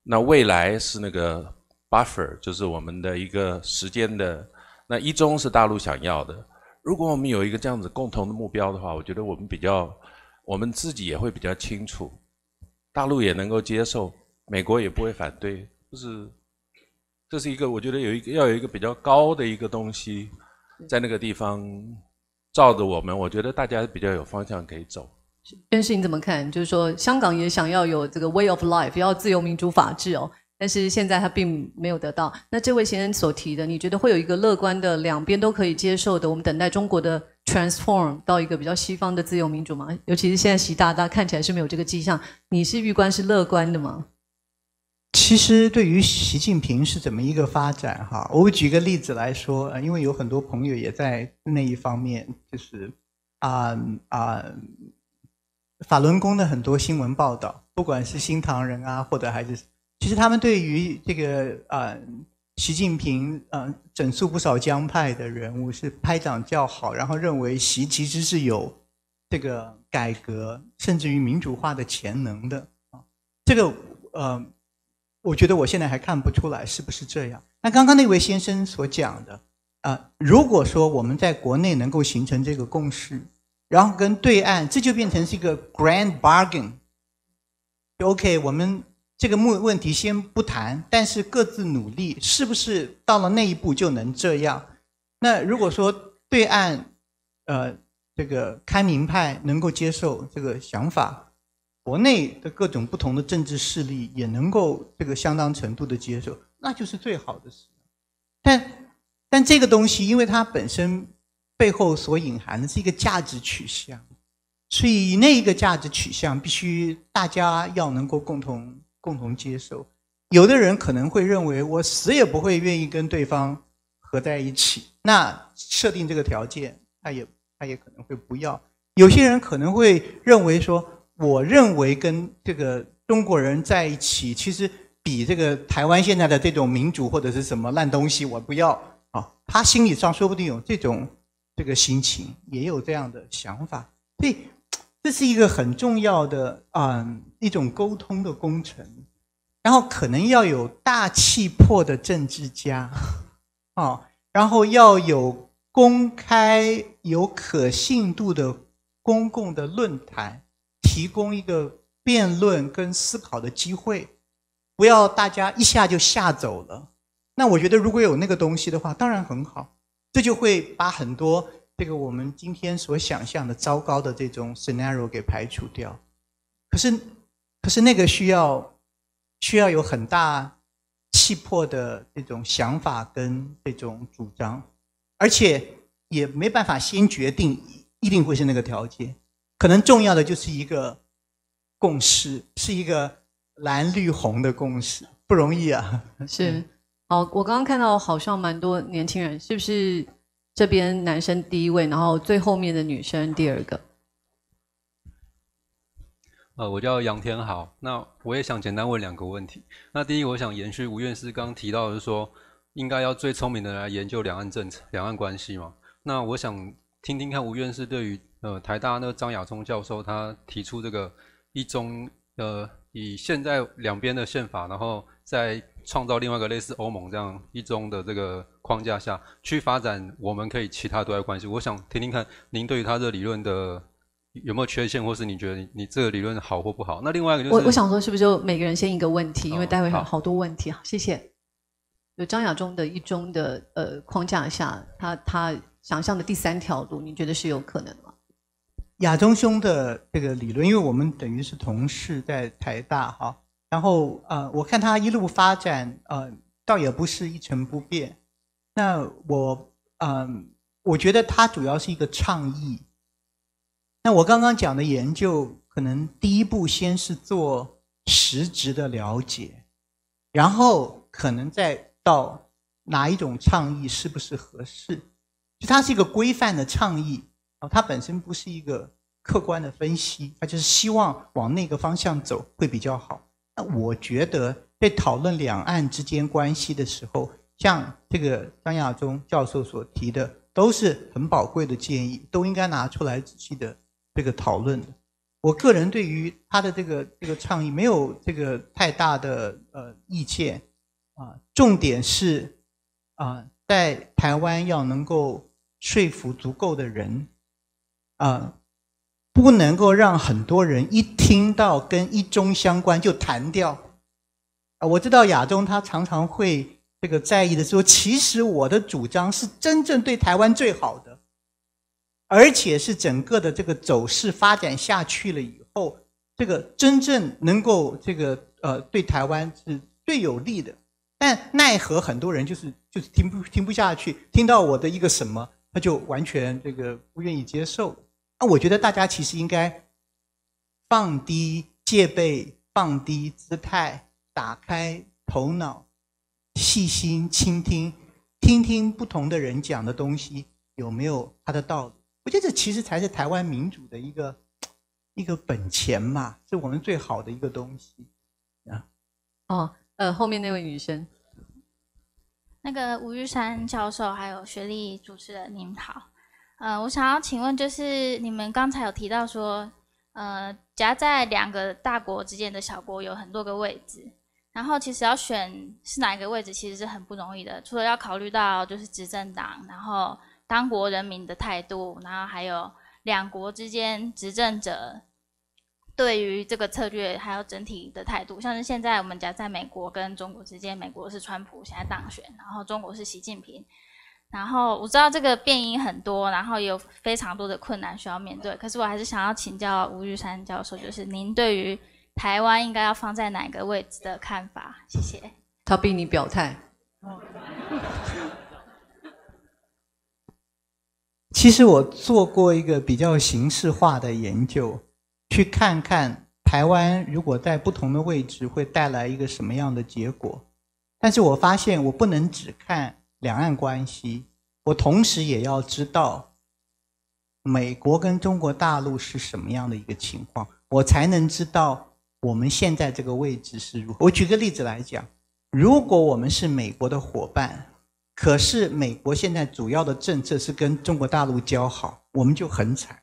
那未来是那个 buffer， 就是我们的一个时间的。那一中是大陆想要的。如果我们有一个这样子共同的目标的话，我觉得我们比较，我们自己也会比较清楚，大陆也能够接受，美国也不会反对，就是这是一个我觉得有一个要有一个比较高的一个东西，在那个地方照着我们，我觉得大家比较有方向可以走。 院士你怎么看？就是说香港也想要有这个 way of life， 要自由民主法治哦。但是现在他并没有得到。那这位先生所提的，你觉得会有一个乐观的、两边都可以接受的，我们等待中国的 transform 到一个比较西方的自由民主吗？尤其是现在习大大看起来是没有这个迹象，你是预观是乐观的吗？ 其实对于习近平是怎么一个发展哈，我举个例子来说，因为有很多朋友也在那一方面，就是啊啊、呃呃、法轮功的很多新闻报道，不管是新唐人啊，或者还是。其实他们对于这个呃习近平呃整肃不少江派的人物是拍掌叫好，然后认为习其实是有这个改革甚至于民主化的潜能的啊。这个呃，我觉得我现在还看不出来是不是这样。那刚刚那位先生所讲的啊、呃，如果说我们在国内能够形成这个共识，然后跟对岸，这就变成是一个 grand bargain。OK， 我们。这个问题先不谈，但是各自努力，是不是到了那一步就能这样？那如果说对岸，呃，这个开明派能够接受这个想法，国内的各种不同的政治势力也能够这个相当程度的接受，那就是最好的事。但但这个东西，因为它本身背后所隐含的是一个价值取向，所以那一个价值取向必须大家要能够共同。共同接受，有的人可能会认为我死也不会愿意跟对方合在一起，那设定这个条件，他也他也可能会不要。有些人可能会认为说，我认为跟这个中国人在一起，其实比这个台湾现在的这种民主或者是什么烂东西，我不要啊。他心理上说不定有这种这个心情，也有这样的想法，所以。这是一个很重要的啊、嗯、一种沟通的工程，然后可能要有大气魄的政治家，哦，然后要有公开有可信度的公共的论坛，提供一个辩论跟思考的机会，不要大家一下就吓走了。那我觉得如果有那个东西的话，当然很好，这就会把很多。这个我们今天所想象的糟糕的这种 scenario 给排除掉，可是，可是那个需要需要有很大气魄的这种想法跟这种主张，而且也没办法先决定一定会是那个条件，可能重要的就是一个共识，是一个蓝绿红的共识，不容易啊。 是，好，我刚刚看到好像蛮多年轻人，是不是？这边男生第一位，然后最后面的女生第二个。 呃，我叫杨天豪，那我也想简单问两个问题。那第一，我想延续吴院士刚刚提到的，是说应该要最聪明的来研究两岸政策、两岸关系嘛。那我想听听看吴院士对于呃台大那个张亚中教授他提出这个一中呃以现在两边的宪法，然后在创造另外一个类似欧盟这样一中的这个框架下去发展，我们可以其他对外关系。我想听听看您对于他这理论的有没有缺陷，或是你觉得 你, 你这个理论好或不好？那另外一个就是， 我我想说，是不是就每个人先一个问题，因为待会还有好好多问题。好，谢谢。有张亚中的一中的呃框架下，他他想象的第三条路，你觉得是有可能吗？ 亚中兄的这个理论，因为我们等于是同事在台大哈。然后呃，我看他一路发展，呃，倒也不是一成不变。那我嗯、呃，我觉得他主要是一个倡议。那我刚刚讲的研究，可能第一步先是做实质的了解，然后可能再到哪一种倡议是不是合适。就它是一个规范的倡议啊，它本身不是一个客观的分析，它就是希望往那个方向走会比较好。那我觉得在讨论两岸之间关系的时候，像这个张亚中教授所提的，都是很宝贵的建议，都应该拿出来仔细的这个讨论的。 我个人对于他的这个这个倡议没有这个太大的呃意见啊，重点是啊，在台湾要能够说服足够的人啊，不能够让很多人一听到跟一中相关就弹掉啊。我知道亚中他常常会这个在意的说，其实我的主张是真正对台湾最好的。而且是整个的这个走势发展下去了以后，这个真正能够这个呃对台湾是最有利的。但奈何很多人就是就是听不听不下去，听到我的一个什么，他就完全这个不愿意接受。那我觉得大家其实应该放低戒备，放低姿态，打开头脑，细心倾听，听听不同的人讲的东西有没有他的道理。我觉得这其实才是台湾民主的一个一个本钱嘛，是我们最好的一个东西啊。 哦，呃，后面那位女生， 那个吴玉山教授还有学历主持人，你们好。呃，我想要请问，就是你们刚才有提到说，呃，夹在两个大国之间的小国有很多个位置，然后其实要选是哪一个位置，其实是很不容易的。除了要考虑到就是执政党，然后当国人民的态度，然后还有两国之间执政者对于这个策略还有整体的态度，像是现在我们夹在美国跟中国之间，美国是川普现在当选，然后中国是习近平，然后我知道这个变因很多，然后也有非常多的困难需要面对，可是我还是想要请教吴玉山教授，就是您对于台湾应该要放在哪个位置的看法？谢谢。 他逼你表态。 其实我做过一个比较形式化的研究，去看看台湾如果在不同的位置会带来一个什么样的结果。但是我发现我不能只看两岸关系，我同时也要知道美国跟中国大陆是什么样的一个情况，我才能知道我们现在这个位置是如何。我举个例子来讲，如果我们是美国的伙伴，可是美国现在主要的政策是跟中国大陆交好，我们就很惨。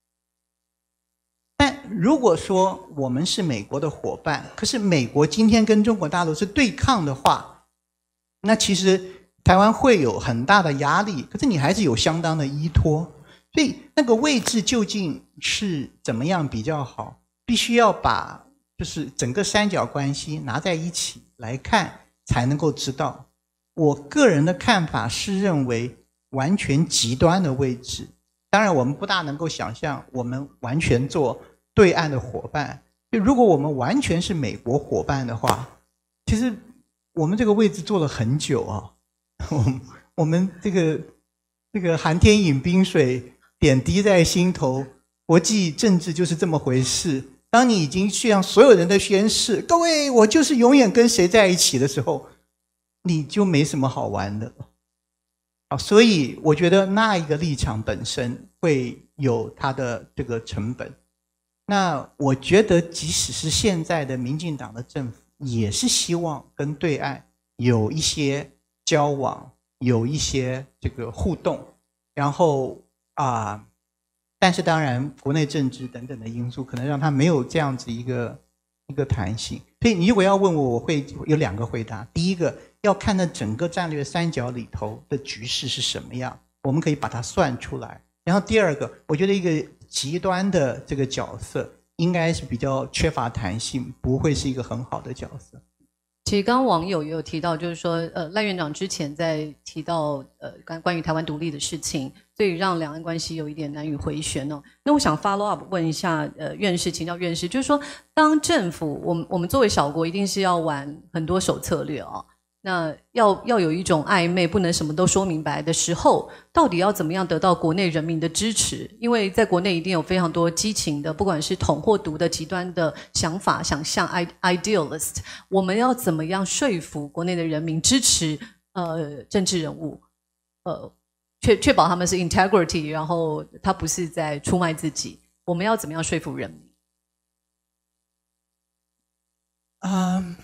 但如果说我们是美国的伙伴，可是美国今天跟中国大陆是对抗的话，那其实台湾会有很大的压力，可是你还是有相当的依托。所以那个位置究竟是怎么样比较好，必须要把就是整个三角关系拿在一起来看，才能够知道。我个人的看法是认为完全极端的位置，当然我们不大能够想象我们完全做对岸的伙伴。就如果我们完全是美国伙伴的话，其实我们这个位置做了很久啊。我们我们这个这个寒天饮冰水，点滴在心头，国际政治就是这么回事。当你已经向所有人的宣誓，各位我就是永远跟谁在一起的时候，你就没什么好玩的了。所以我觉得那一个立场本身会有它的这个成本。那我觉得即使是现在的民进党的政府，也是希望跟对岸有一些交往，有一些这个互动，然后啊、呃，但是当然国内政治等等的因素可能让他没有这样子一个一个弹性。所以你如果要问我，我会有两个回答。第一个，要看那整个战略三角里头的局势是什么样，我们可以把它算出来。然后第二个，我觉得一个极端的这个角色应该是比较缺乏弹性，不会是一个很好的角色。 其实刚刚网友也有提到，就是说，呃，赖院长之前在提到呃关关于台湾独立的事情，所以让两岸关系有一点难以回旋哦。那我想 follow up 问一下，呃，院士，请教院士，就是说，当政府，我们我们作为小国，一定是要玩很多手策略哦。那要要有一种暧昧，不能什么都说明白的时候，到底要怎么样得到国内人民的支持？因为在国内一定有非常多激情的，不管是统或独的极端的想法、想象 idealist， 我们要怎么样说服国内的人民支持呃政治人物，呃确确保他们是 integrity， 然后他不是在出卖自己？我们要怎么样说服人民？ 啊、um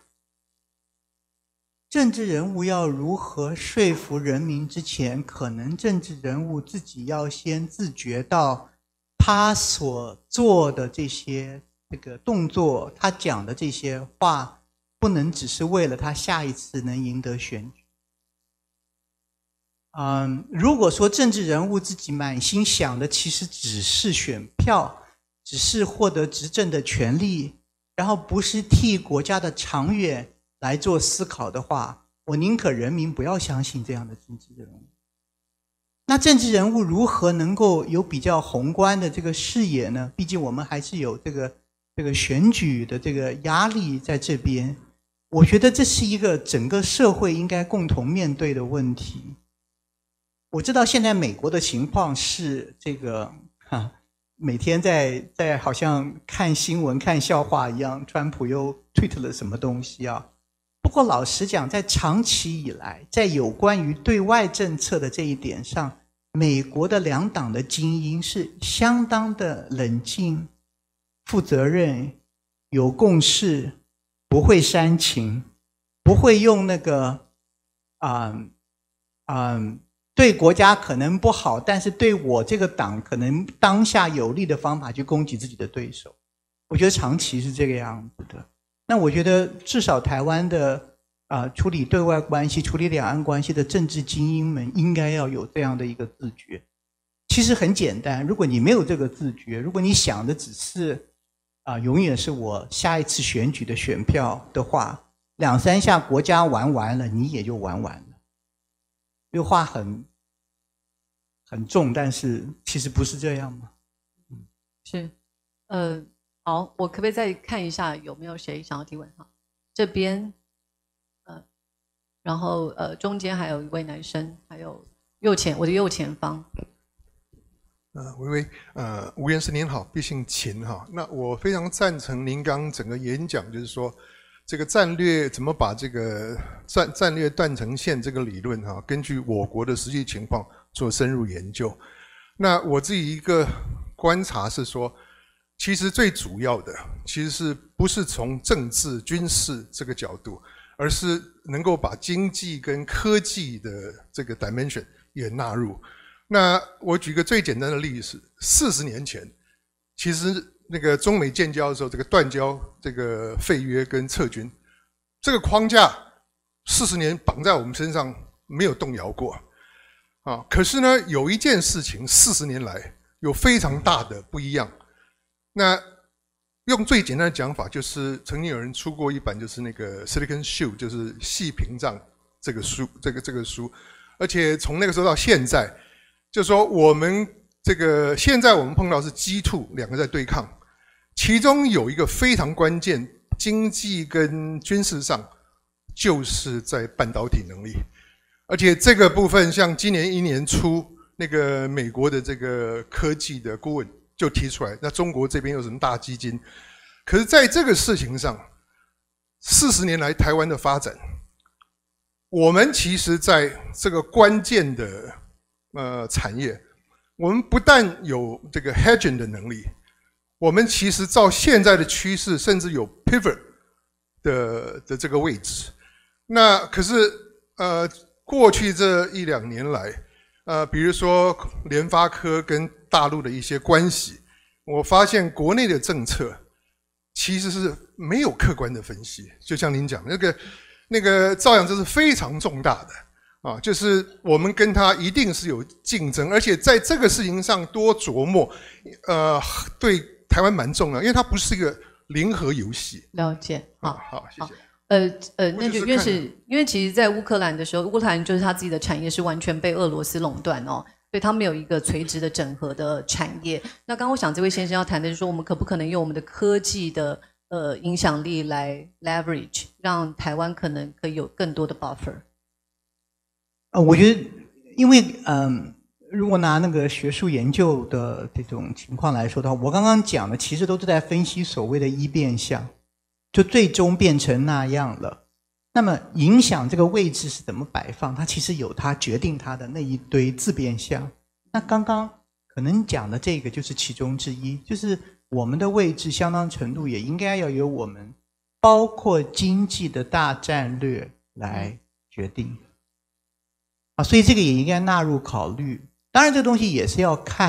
政治人物要如何说服人民之前，可能政治人物自己要先自觉到他所做的这些这个动作，他讲的这些话，不能只是为了他下一次能赢得选举。嗯，如果说政治人物自己满心想的其实只是选票，只是获得执政的权利，然后不是替国家的长远来做思考的话，我宁可人民不要相信这样的政治人物。那政治人物如何能够有比较宏观的这个视野呢？毕竟我们还是有这个这个选举的这个压力在这边。我觉得这是一个整个社会应该共同面对的问题。我知道现在美国的情况是这个哈，每天在在好像看新闻看笑话一样，川普又 tweet 了什么东西啊。不过老实讲，在长期以来，在有关于对外政策的这一点上，美国的两党的精英是相当的冷静、负责任、有共识，不会煽情，不会用那个啊嗯、呃呃、对国家可能不好，但是对我这个党可能当下有利的方法去攻击自己的对手。我觉得长期是这个样子的。那我觉得至少台湾的啊、呃、处理对外关系、处理两岸关系的政治精英们应该要有这样的一个自觉。其实很简单，如果你没有这个自觉，如果你想的只是啊、呃、永远是我下一次选举的选票的话，两三下国家玩完了，你也就玩完了。这个话很很重，但是其实不是这样吗？ 嗯，是，呃。好，我可不可以再看一下有没有谁想要提问？哈，这边，呃，然后呃，中间还有一位男生，还有右前我的右前方。 呃，微微，呃，吴院士您好，敝姓秦哈。那我非常赞成您刚整个演讲，就是说这个战略怎么把这个战战略断层线这个理论哈，根据我国的实际情况做深入研究。那我自己一个观察是说，其实最主要的，其实是不是从政治军事这个角度，而是能够把经济跟科技的这个 dimension 也纳入。那我举个最简单的例子，四十年前，其实那个中美建交的时候，这个断交、这个废约跟撤军，这个框架四十年绑在我们身上没有动摇过啊。可是呢，有一件事情四十年来有非常大的不一样。那用最简单的讲法，就是曾经有人出过一版，就是那个 Silicon Shoe， 就是细屏障这个书，这个这个书，而且从那个时候到现在，就说我们这个现在我们碰到是 G 二 两个在对抗，其中有一个非常关键，经济跟军事上，就是在半导体能力，而且这个部分像今年一年初那个美国的这个科技的顾问就提出来，那中国这边有什么大基金？可是在这个事情上，四十年来台湾的发展，我们其实在这个关键的呃产业，我们不但有这个 hedging 的能力，我们其实照现在的趋势，甚至有 pivot 的的这个位置。那可是呃过去这一两年来，呃比如说联发科跟大陆的一些关系，我发现国内的政策其实是没有客观的分析，就像您讲那个那个照样这是非常重大的啊，就是我们跟他一定是有竞争，而且在这个事情上多琢磨，呃，对台湾蛮重要，因为它不是一个零和游戏。 了解，好， 好，谢谢。 呃呃，那就因为是因为其实，在乌克兰的时候，乌克兰就是他自己的产业是完全被俄罗斯垄断哦。所以它没有一个垂直的整合的产业。那刚刚我想这位先生要谈的是说，我们可不可能用我们的科技的呃影响力来 leverage， 让台湾可能可以有更多的 buffer？ 呃，我觉得，因为嗯、呃，如果拿那个学术研究的这种情况来说的话，我刚刚讲的其实都是在分析所谓的一变相，就最终变成那样了。那么影响这个位置是怎么摆放，它其实有它决定它的那一堆自变项。那刚刚可能讲的这个就是其中之一，就是我们的位置相当程度也应该要由我们包括经济的大战略来决定啊，所以这个也应该纳入考虑。当然这个东西也是要看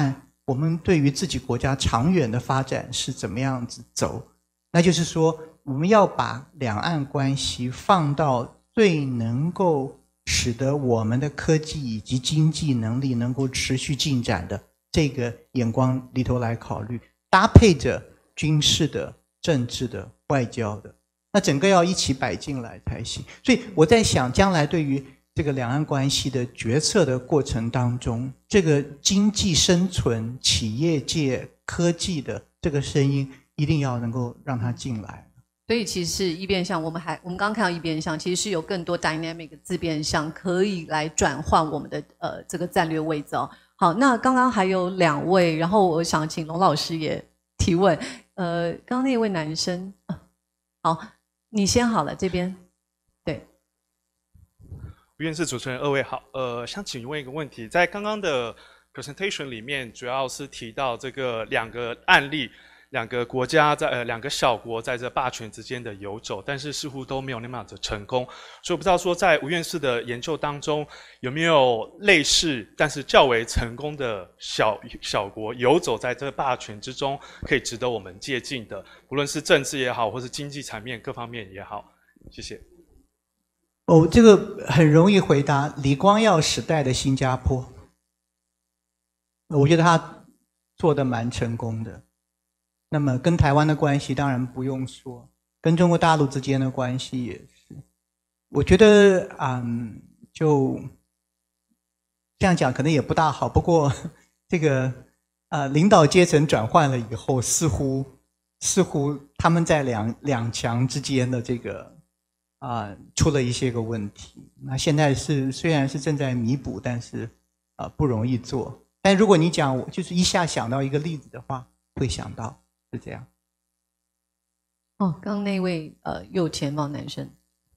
我们对于自己国家长远的发展是怎么样子走。那就是说，我们要把两岸关系放到最能够使得我们的科技以及经济能力能够持续进展的这个眼光里头来考虑，搭配着军事的、政治的、外交的，那整个要一起摆进来才行。所以我在想，将来对于这个两岸关系的决策的过程当中，这个经济生存、企业界、科技的这个声音，一定要能够让它进来。 所以其实异变项，我们还我们刚刚看到异变项，其实是有更多 dynamic 自变项可以来转换我们的呃这个战略位置哦。好，那刚刚还有两位，然后我想请龙老师也提问。呃，刚刚那位男生，啊、好，你先好了，这边，对。 吴院士、主持人二位好，呃，想请问一个问题，在刚刚的 presentation 里面，主要是提到这个两个案例。两个国家在呃两个小国在这霸权之间的游走，但是似乎都没有那么样的成功，所以我不知道说在吴院士的研究当中有没有类似但是较为成功的小小国游走在这个霸权之中，可以值得我们借鉴的，无论是政治也好，或是经济层面各方面也好。谢谢。 哦，这个很容易回答。李光耀时代的新加坡，我觉得他做得蛮成功的。那么跟台湾的关系当然不用说，跟中国大陆之间的关系也是。我觉得嗯，就这样讲可能也不大好，不过这个呃领导阶层转换了以后，似乎似乎他们在两两强之间的这个啊、呃、出了一些个问题。那现在是虽然是正在弥补，但是啊、呃、不容易做。但如果你讲我就是一下想到一个例子的话，会想到。是这样。 哦，刚刚那位呃右前方男生，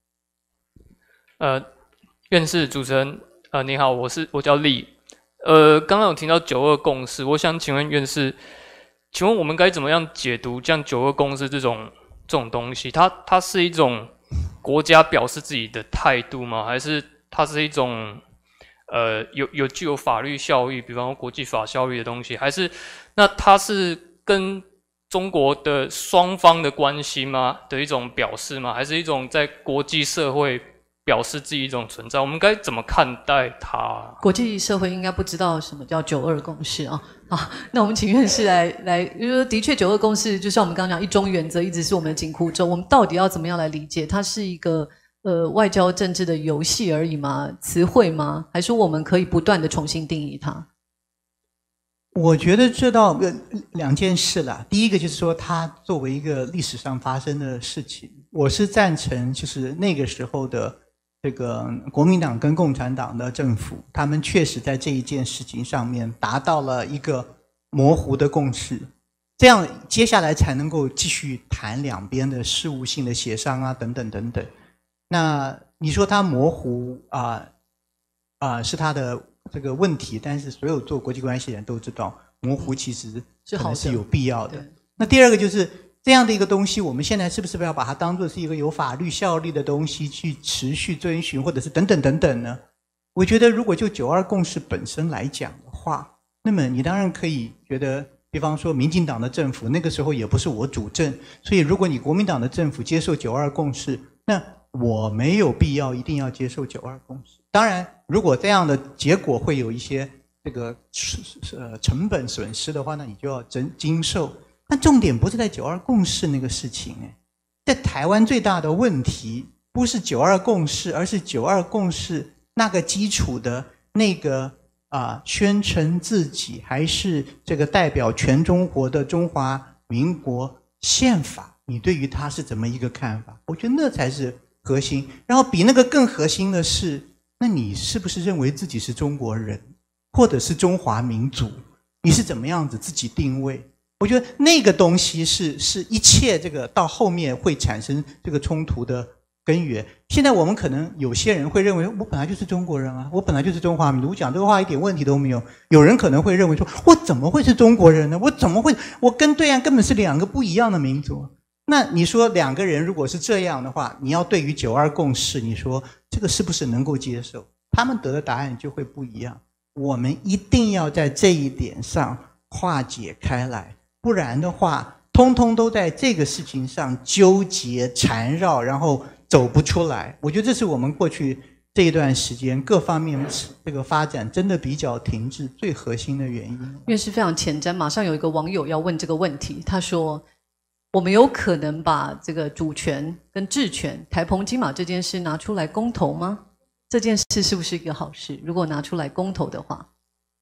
呃，院士、主持人，呃，你好，我是我叫丽。呃，刚刚有提到九二共识，我想请问院士，请问我们该怎么样解读像九二共识这种这种东西？它它是一种国家表示自己的态度吗？还是它是一种呃有有具有法律效益，比方说国际法效益的东西？还是那它是跟中国的双方的关系吗的一种表示吗？还是一种在国际社会表示自己一种存在？我们该怎么看待它？ 国际社会应该不知道什么叫九二共识啊。好，那我们请院士来来，因为的确九二共识就像我们刚刚讲，一中原则一直是我们的紧箍咒。我们到底要怎么样来理解？它是一个呃外交政治的游戏而已吗？词汇吗？还是我们可以不断的重新定义它？ 我觉得这倒两件事啦。第一个就是说，它作为一个历史上发生的事情，我是赞成，就是那个时候的这个国民党跟共产党的政府，他们确实在这一件事情上面达到了一个模糊的共识，这样接下来才能够继续谈两边的事务性的协商啊，等等等等。那你说它模糊啊啊、呃呃、是它的这个问题，但是所有做国际关系的人都知道，模糊其实可能是有必要的。那第二个就是这样的一个东西，我们现在是不是要把它当作是一个有法律效力的东西去持续遵循，或者是等等等等呢？我觉得如果就九二共识本身来讲的话，那么你当然可以觉得，比方说民进党的政府那个时候也不是我主政，所以如果你国民党的政府接受九二共识，那我没有必要一定要接受九二共识。当然，如果这样的结果会有一些这个呃成本损失的话，那你就要经经受。但重点不是在九二共识那个事情，哎，在台湾最大的问题不是九二共识，而是九二共识那个基础的那个啊、呃，宣称自己还是这个代表全中国的中华民国宪法，你对于它是怎么一个看法？我觉得那才是核心。然后比那个更核心的是，那你是不是认为自己是中国人，或者是中华民族？你是怎么样子自己定位？我觉得那个东西是是一切这个到后面会产生这个冲突的根源。现在我们可能有些人会认为，我本来就是中国人啊，我本来就是中华民族，我讲这个话一点问题都没有。有人可能会认为说，我怎么会是中国人呢？我怎么会？我跟对岸根本是两个不一样的民族。那你说两个人如果是这样的话，你要对于九二共识，你说这个是不是能够接受？他们得的答案就会不一样。我们一定要在这一点上化解开来，不然的话，通通都在这个事情上纠结缠绕，然后走不出来。我觉得这是我们过去这一段时间各方面这个发展真的比较停滞最核心的原因。 院士非常前瞻，马上有一个网友要问这个问题，他说：我们有可能把这个主权跟治权、台澎金马这件事拿出来公投吗？这件事是不是一个好事？如果拿出来公投的话，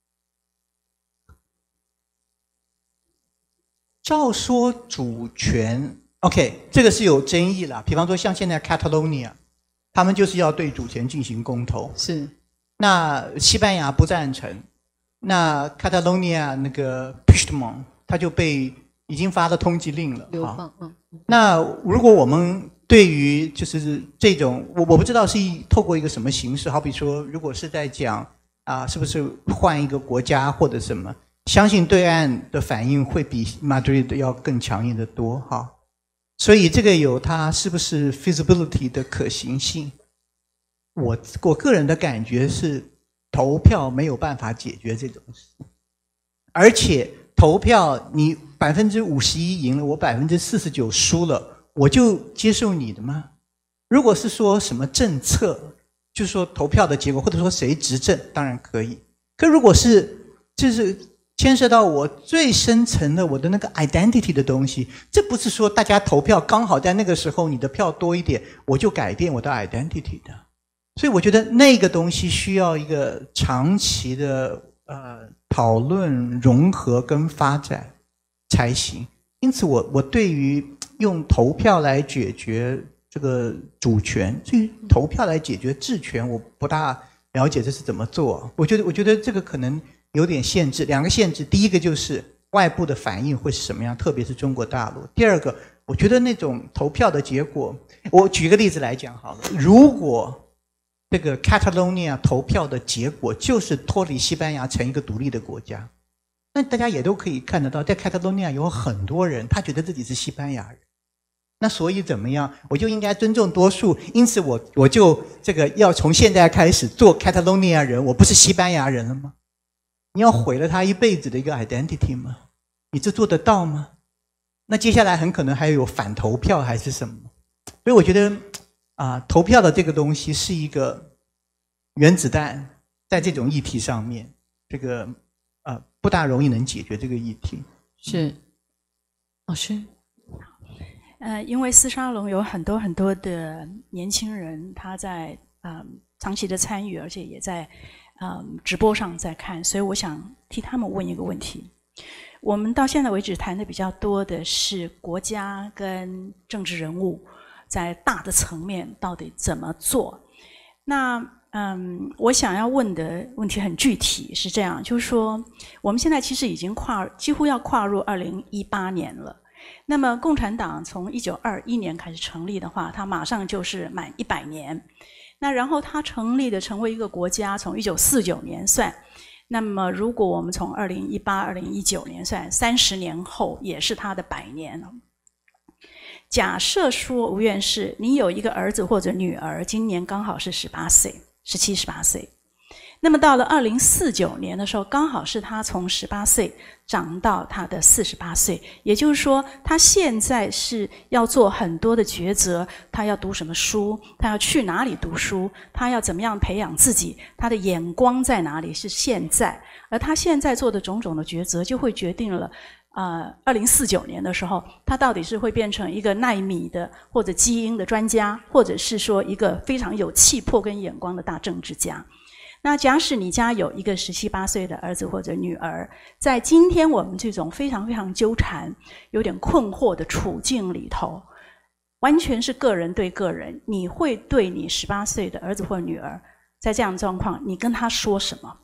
照说主权 ，OK， 这个是有争议啦。比方说，像现在 Catalonia， 他们就是要对主权进行公投， 是。 那西班牙不赞成，那 Catalonia 那个 Puigdemont 他就被已经发了通缉令了。 流放，嗯。 那如果我们对于就是这种，我我不知道是透过一个什么形式，好比说，如果是在讲啊，是不是换一个国家或者什么，相信对岸的反应会比 Madrid 要更强硬的多哈。所以这个有它是不是 feasibility 的可行性？我我个人的感觉是，投票没有办法解决这种事，而且投票你百分之五十一赢了，我百分之四十九输了。我就接受你的吗？如果是说什么政策，就是说投票的结果，或者说谁执政，当然可以。可如果是就是牵涉到我最深层的我的那个 identity 的东西，这不是说大家投票刚好在那个时候你的票多一点，我就改变我的 identity 的。所以我觉得那个东西需要一个长期的呃讨论、融合跟发展才行。因此我，我我对于用投票来解决这个主权，至于投票来解决治权，我不大了解这是怎么做。我觉得，我觉得这个可能有点限制。两个限制，第一个就是外部的反应会是什么样，特别是中国大陆。第二个，我觉得那种投票的结果，我举一个例子来讲好了。如果这个 Catalonia 投票的结果就是脱离西班牙成一个独立的国家，那大家也都可以看得到，在 Catalonia 有很多人，他觉得自己是西班牙人。那所以怎么样？我就应该尊重多数，因此我我就这个要从现在开始做 Catalonia 人，我不是西班牙人了吗？你要毁了他一辈子的一个 identity 吗？你这做得到吗？那接下来很可能还有反投票还是什么？所以我觉得啊，投票的这个东西是一个原子弹，在这种议题上面，这个呃不大容易能解决这个议题。 是，老师。 呃，因为斯沙龙有很多很多的年轻人，他在嗯长期的参与，而且也在嗯直播上在看，所以我想替他们问一个问题。我们到现在为止谈的比较多的是国家跟政治人物在大的层面到底怎么做。那嗯，我想要问的问题很具体，是这样，就是说我们现在其实已经跨几乎要跨入二零一八年了。那么共产党从一九二一年开始成立的话，它马上就是满一百年。那然后它成立的成为一个国家，从一九四九年算。那么如果我们从二零一八、二零一九年算，三十年后也是它的百年。假设说吴院士，你有一个儿子或者女儿，今年刚好是十八岁、十七、十八岁。那么到了二零四九年的时候，刚好是他从十八岁长到他的四十八岁，也就是说，他现在是要做很多的抉择，他要读什么书，他要去哪里读书，他要怎么样培养自己，他的眼光在哪里，是现在。而他现在做的种种的抉择，就会决定了呃，二零四九年的时候，他到底是会变成一个奈米的或者基因的专家，或者是说一个非常有气魄跟眼光的大政治家。那假使你家有一个十七八岁的儿子或者女儿，在今天我们这种非常非常纠缠、有点困惑的处境里头，完全是个人对个人，你会对你十八岁的儿子或女儿，在这样的状况，你跟他说什么？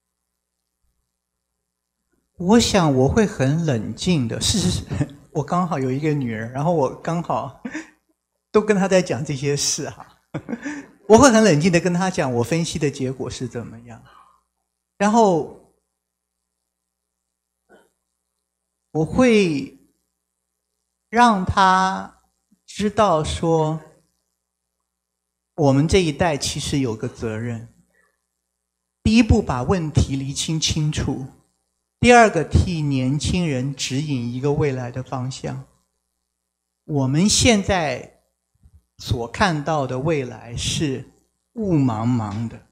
我想我会很冷静的。事实我刚好有一个女儿，然后我刚好都跟她在讲这些事哈。我会很冷静的跟他讲我分析的结果是怎么样，然后我会让他知道说，我们这一代其实有个责任。第一步把问题厘清清楚， 第二个替年轻人指引一个未来的方向。我们现在所看到的未来是雾茫茫的，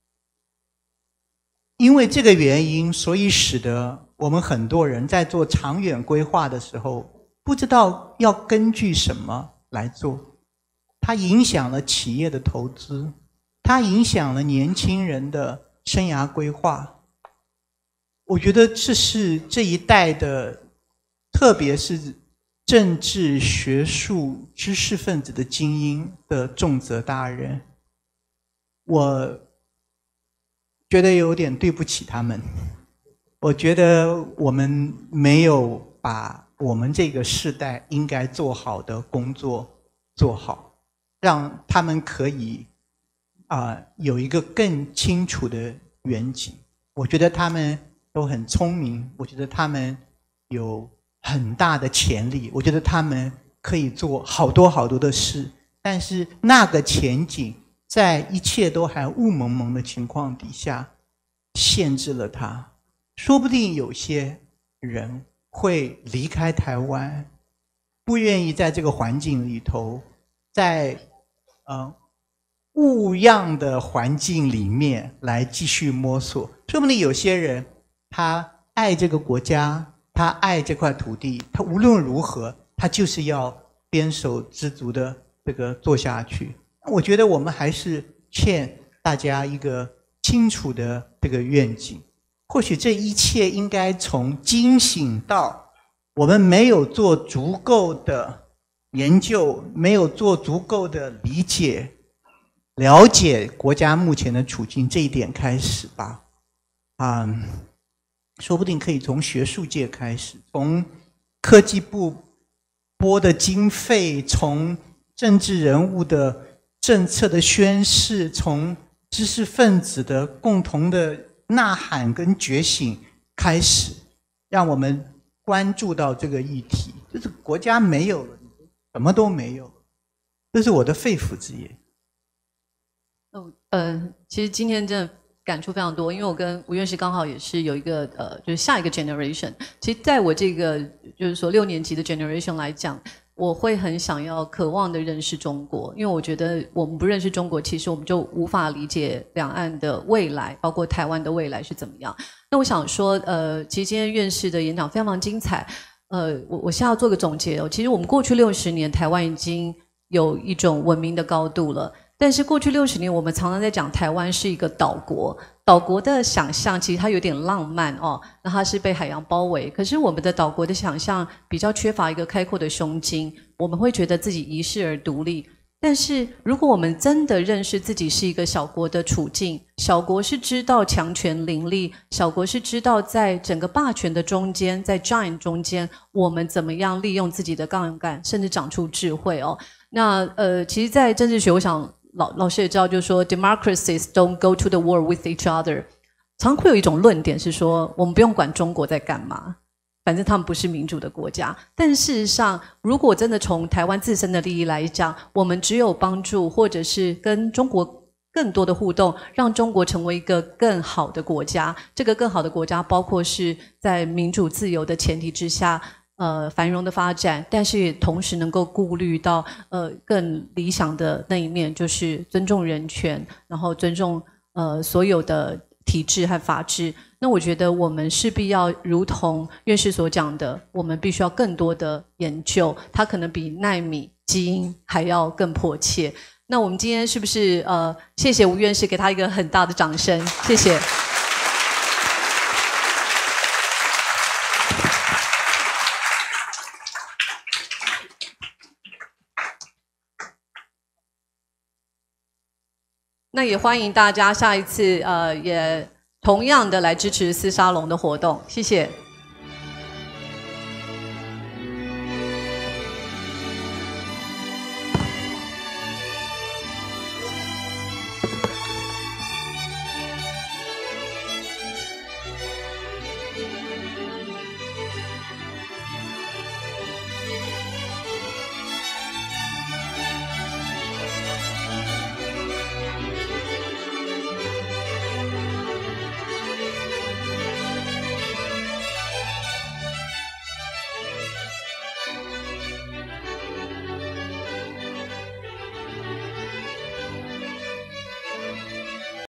因为这个原因，所以使得我们很多人在做长远规划的时候，不知道要根据什么来做。它影响了企业的投资，它影响了年轻人的生涯规划。我觉得这是这一代的，特别是政治、学术、知识分子的精英的重责大任。我觉得有点对不起他们。我觉得我们没有把我们这个世代应该做好的工作做好，让他们可以啊、呃、有一个更清楚的远景。我觉得他们都很聪明，我觉得他们有很大的潜力，我觉得他们可以做好多好多的事，但是那个前景在一切都还雾蒙蒙的情况底下限制了他。说不定有些人会离开台湾，不愿意在这个环境里头，在呃雾样的环境里面来继续摸索。说不定有些人他爱这个国家，他爱这块土地，他无论如何他就是要编手知足的这个做下去。我觉得我们还是欠大家一个清楚的这个愿景。或许这一切应该从惊醒到我们没有做足够的研究，没有做足够的理解了解国家目前的处境这一点开始吧。啊、嗯，说不定可以从学术界开始，从科技部拨的经费，从政治人物的政策的宣示，从知识分子的共同的呐喊跟觉醒开始，让我们关注到这个议题。就是国家没有了，什么都没有，这是我的肺腑之言。 哦，呃，其实今天真的感触非常多，因为我跟吴院士刚好也是有一个呃，就是下一个 generation。其实在我这个就是说六年级的 generation 来讲，我会很想要渴望的认识中国，因为我觉得我们不认识中国，其实我们就无法理解两岸的未来，包括台湾的未来是怎么样。那我想说，呃，其实今天院士的演讲非常非常精彩。呃，我我现在要做个总结哦。其实我们过去六十年，台湾已经有一种文明的高度了。但是过去六十年，我们常常在讲台湾是一个岛国，岛国的想象其实它有点浪漫哦，那它是被海洋包围。可是我们的岛国的想象比较缺乏一个开阔的胸襟，我们会觉得自己遗世而独立。但是如果我们真的认识自己是一个小国的处境，小国是知道强权凌厉，小国是知道在整个霸权的中间，在 giant 中间，我们怎么样利用自己的杠杆，甚至长出智慧哦。那呃，其实，在政治学，我想。老老师也知道，就是说 democracies don't go to the war with each other。常会有一种论点是说，我们不用管中国在干嘛，反正他们不是民主的国家。但事实上，如果真的从台湾自身的利益来讲，我们只有帮助，或者是跟中国更多的互动，让中国成为一个更好的国家。这个更好的国家，包括是在民主自由的前提之下。呃，繁荣的发展，但是也同时能够顾虑到呃更理想的那一面，就是尊重人权，然后尊重呃所有的体制和法治。那我觉得我们势必要如同院士所讲的，我们必须要更多的研究，它可能比奈米基因还要更迫切。那我们今天是不是呃，谢谢吴院士，给他一个很大的掌声，谢谢。那也欢迎大家下一次呃也同样的来支持斯沙龙的活动，谢谢。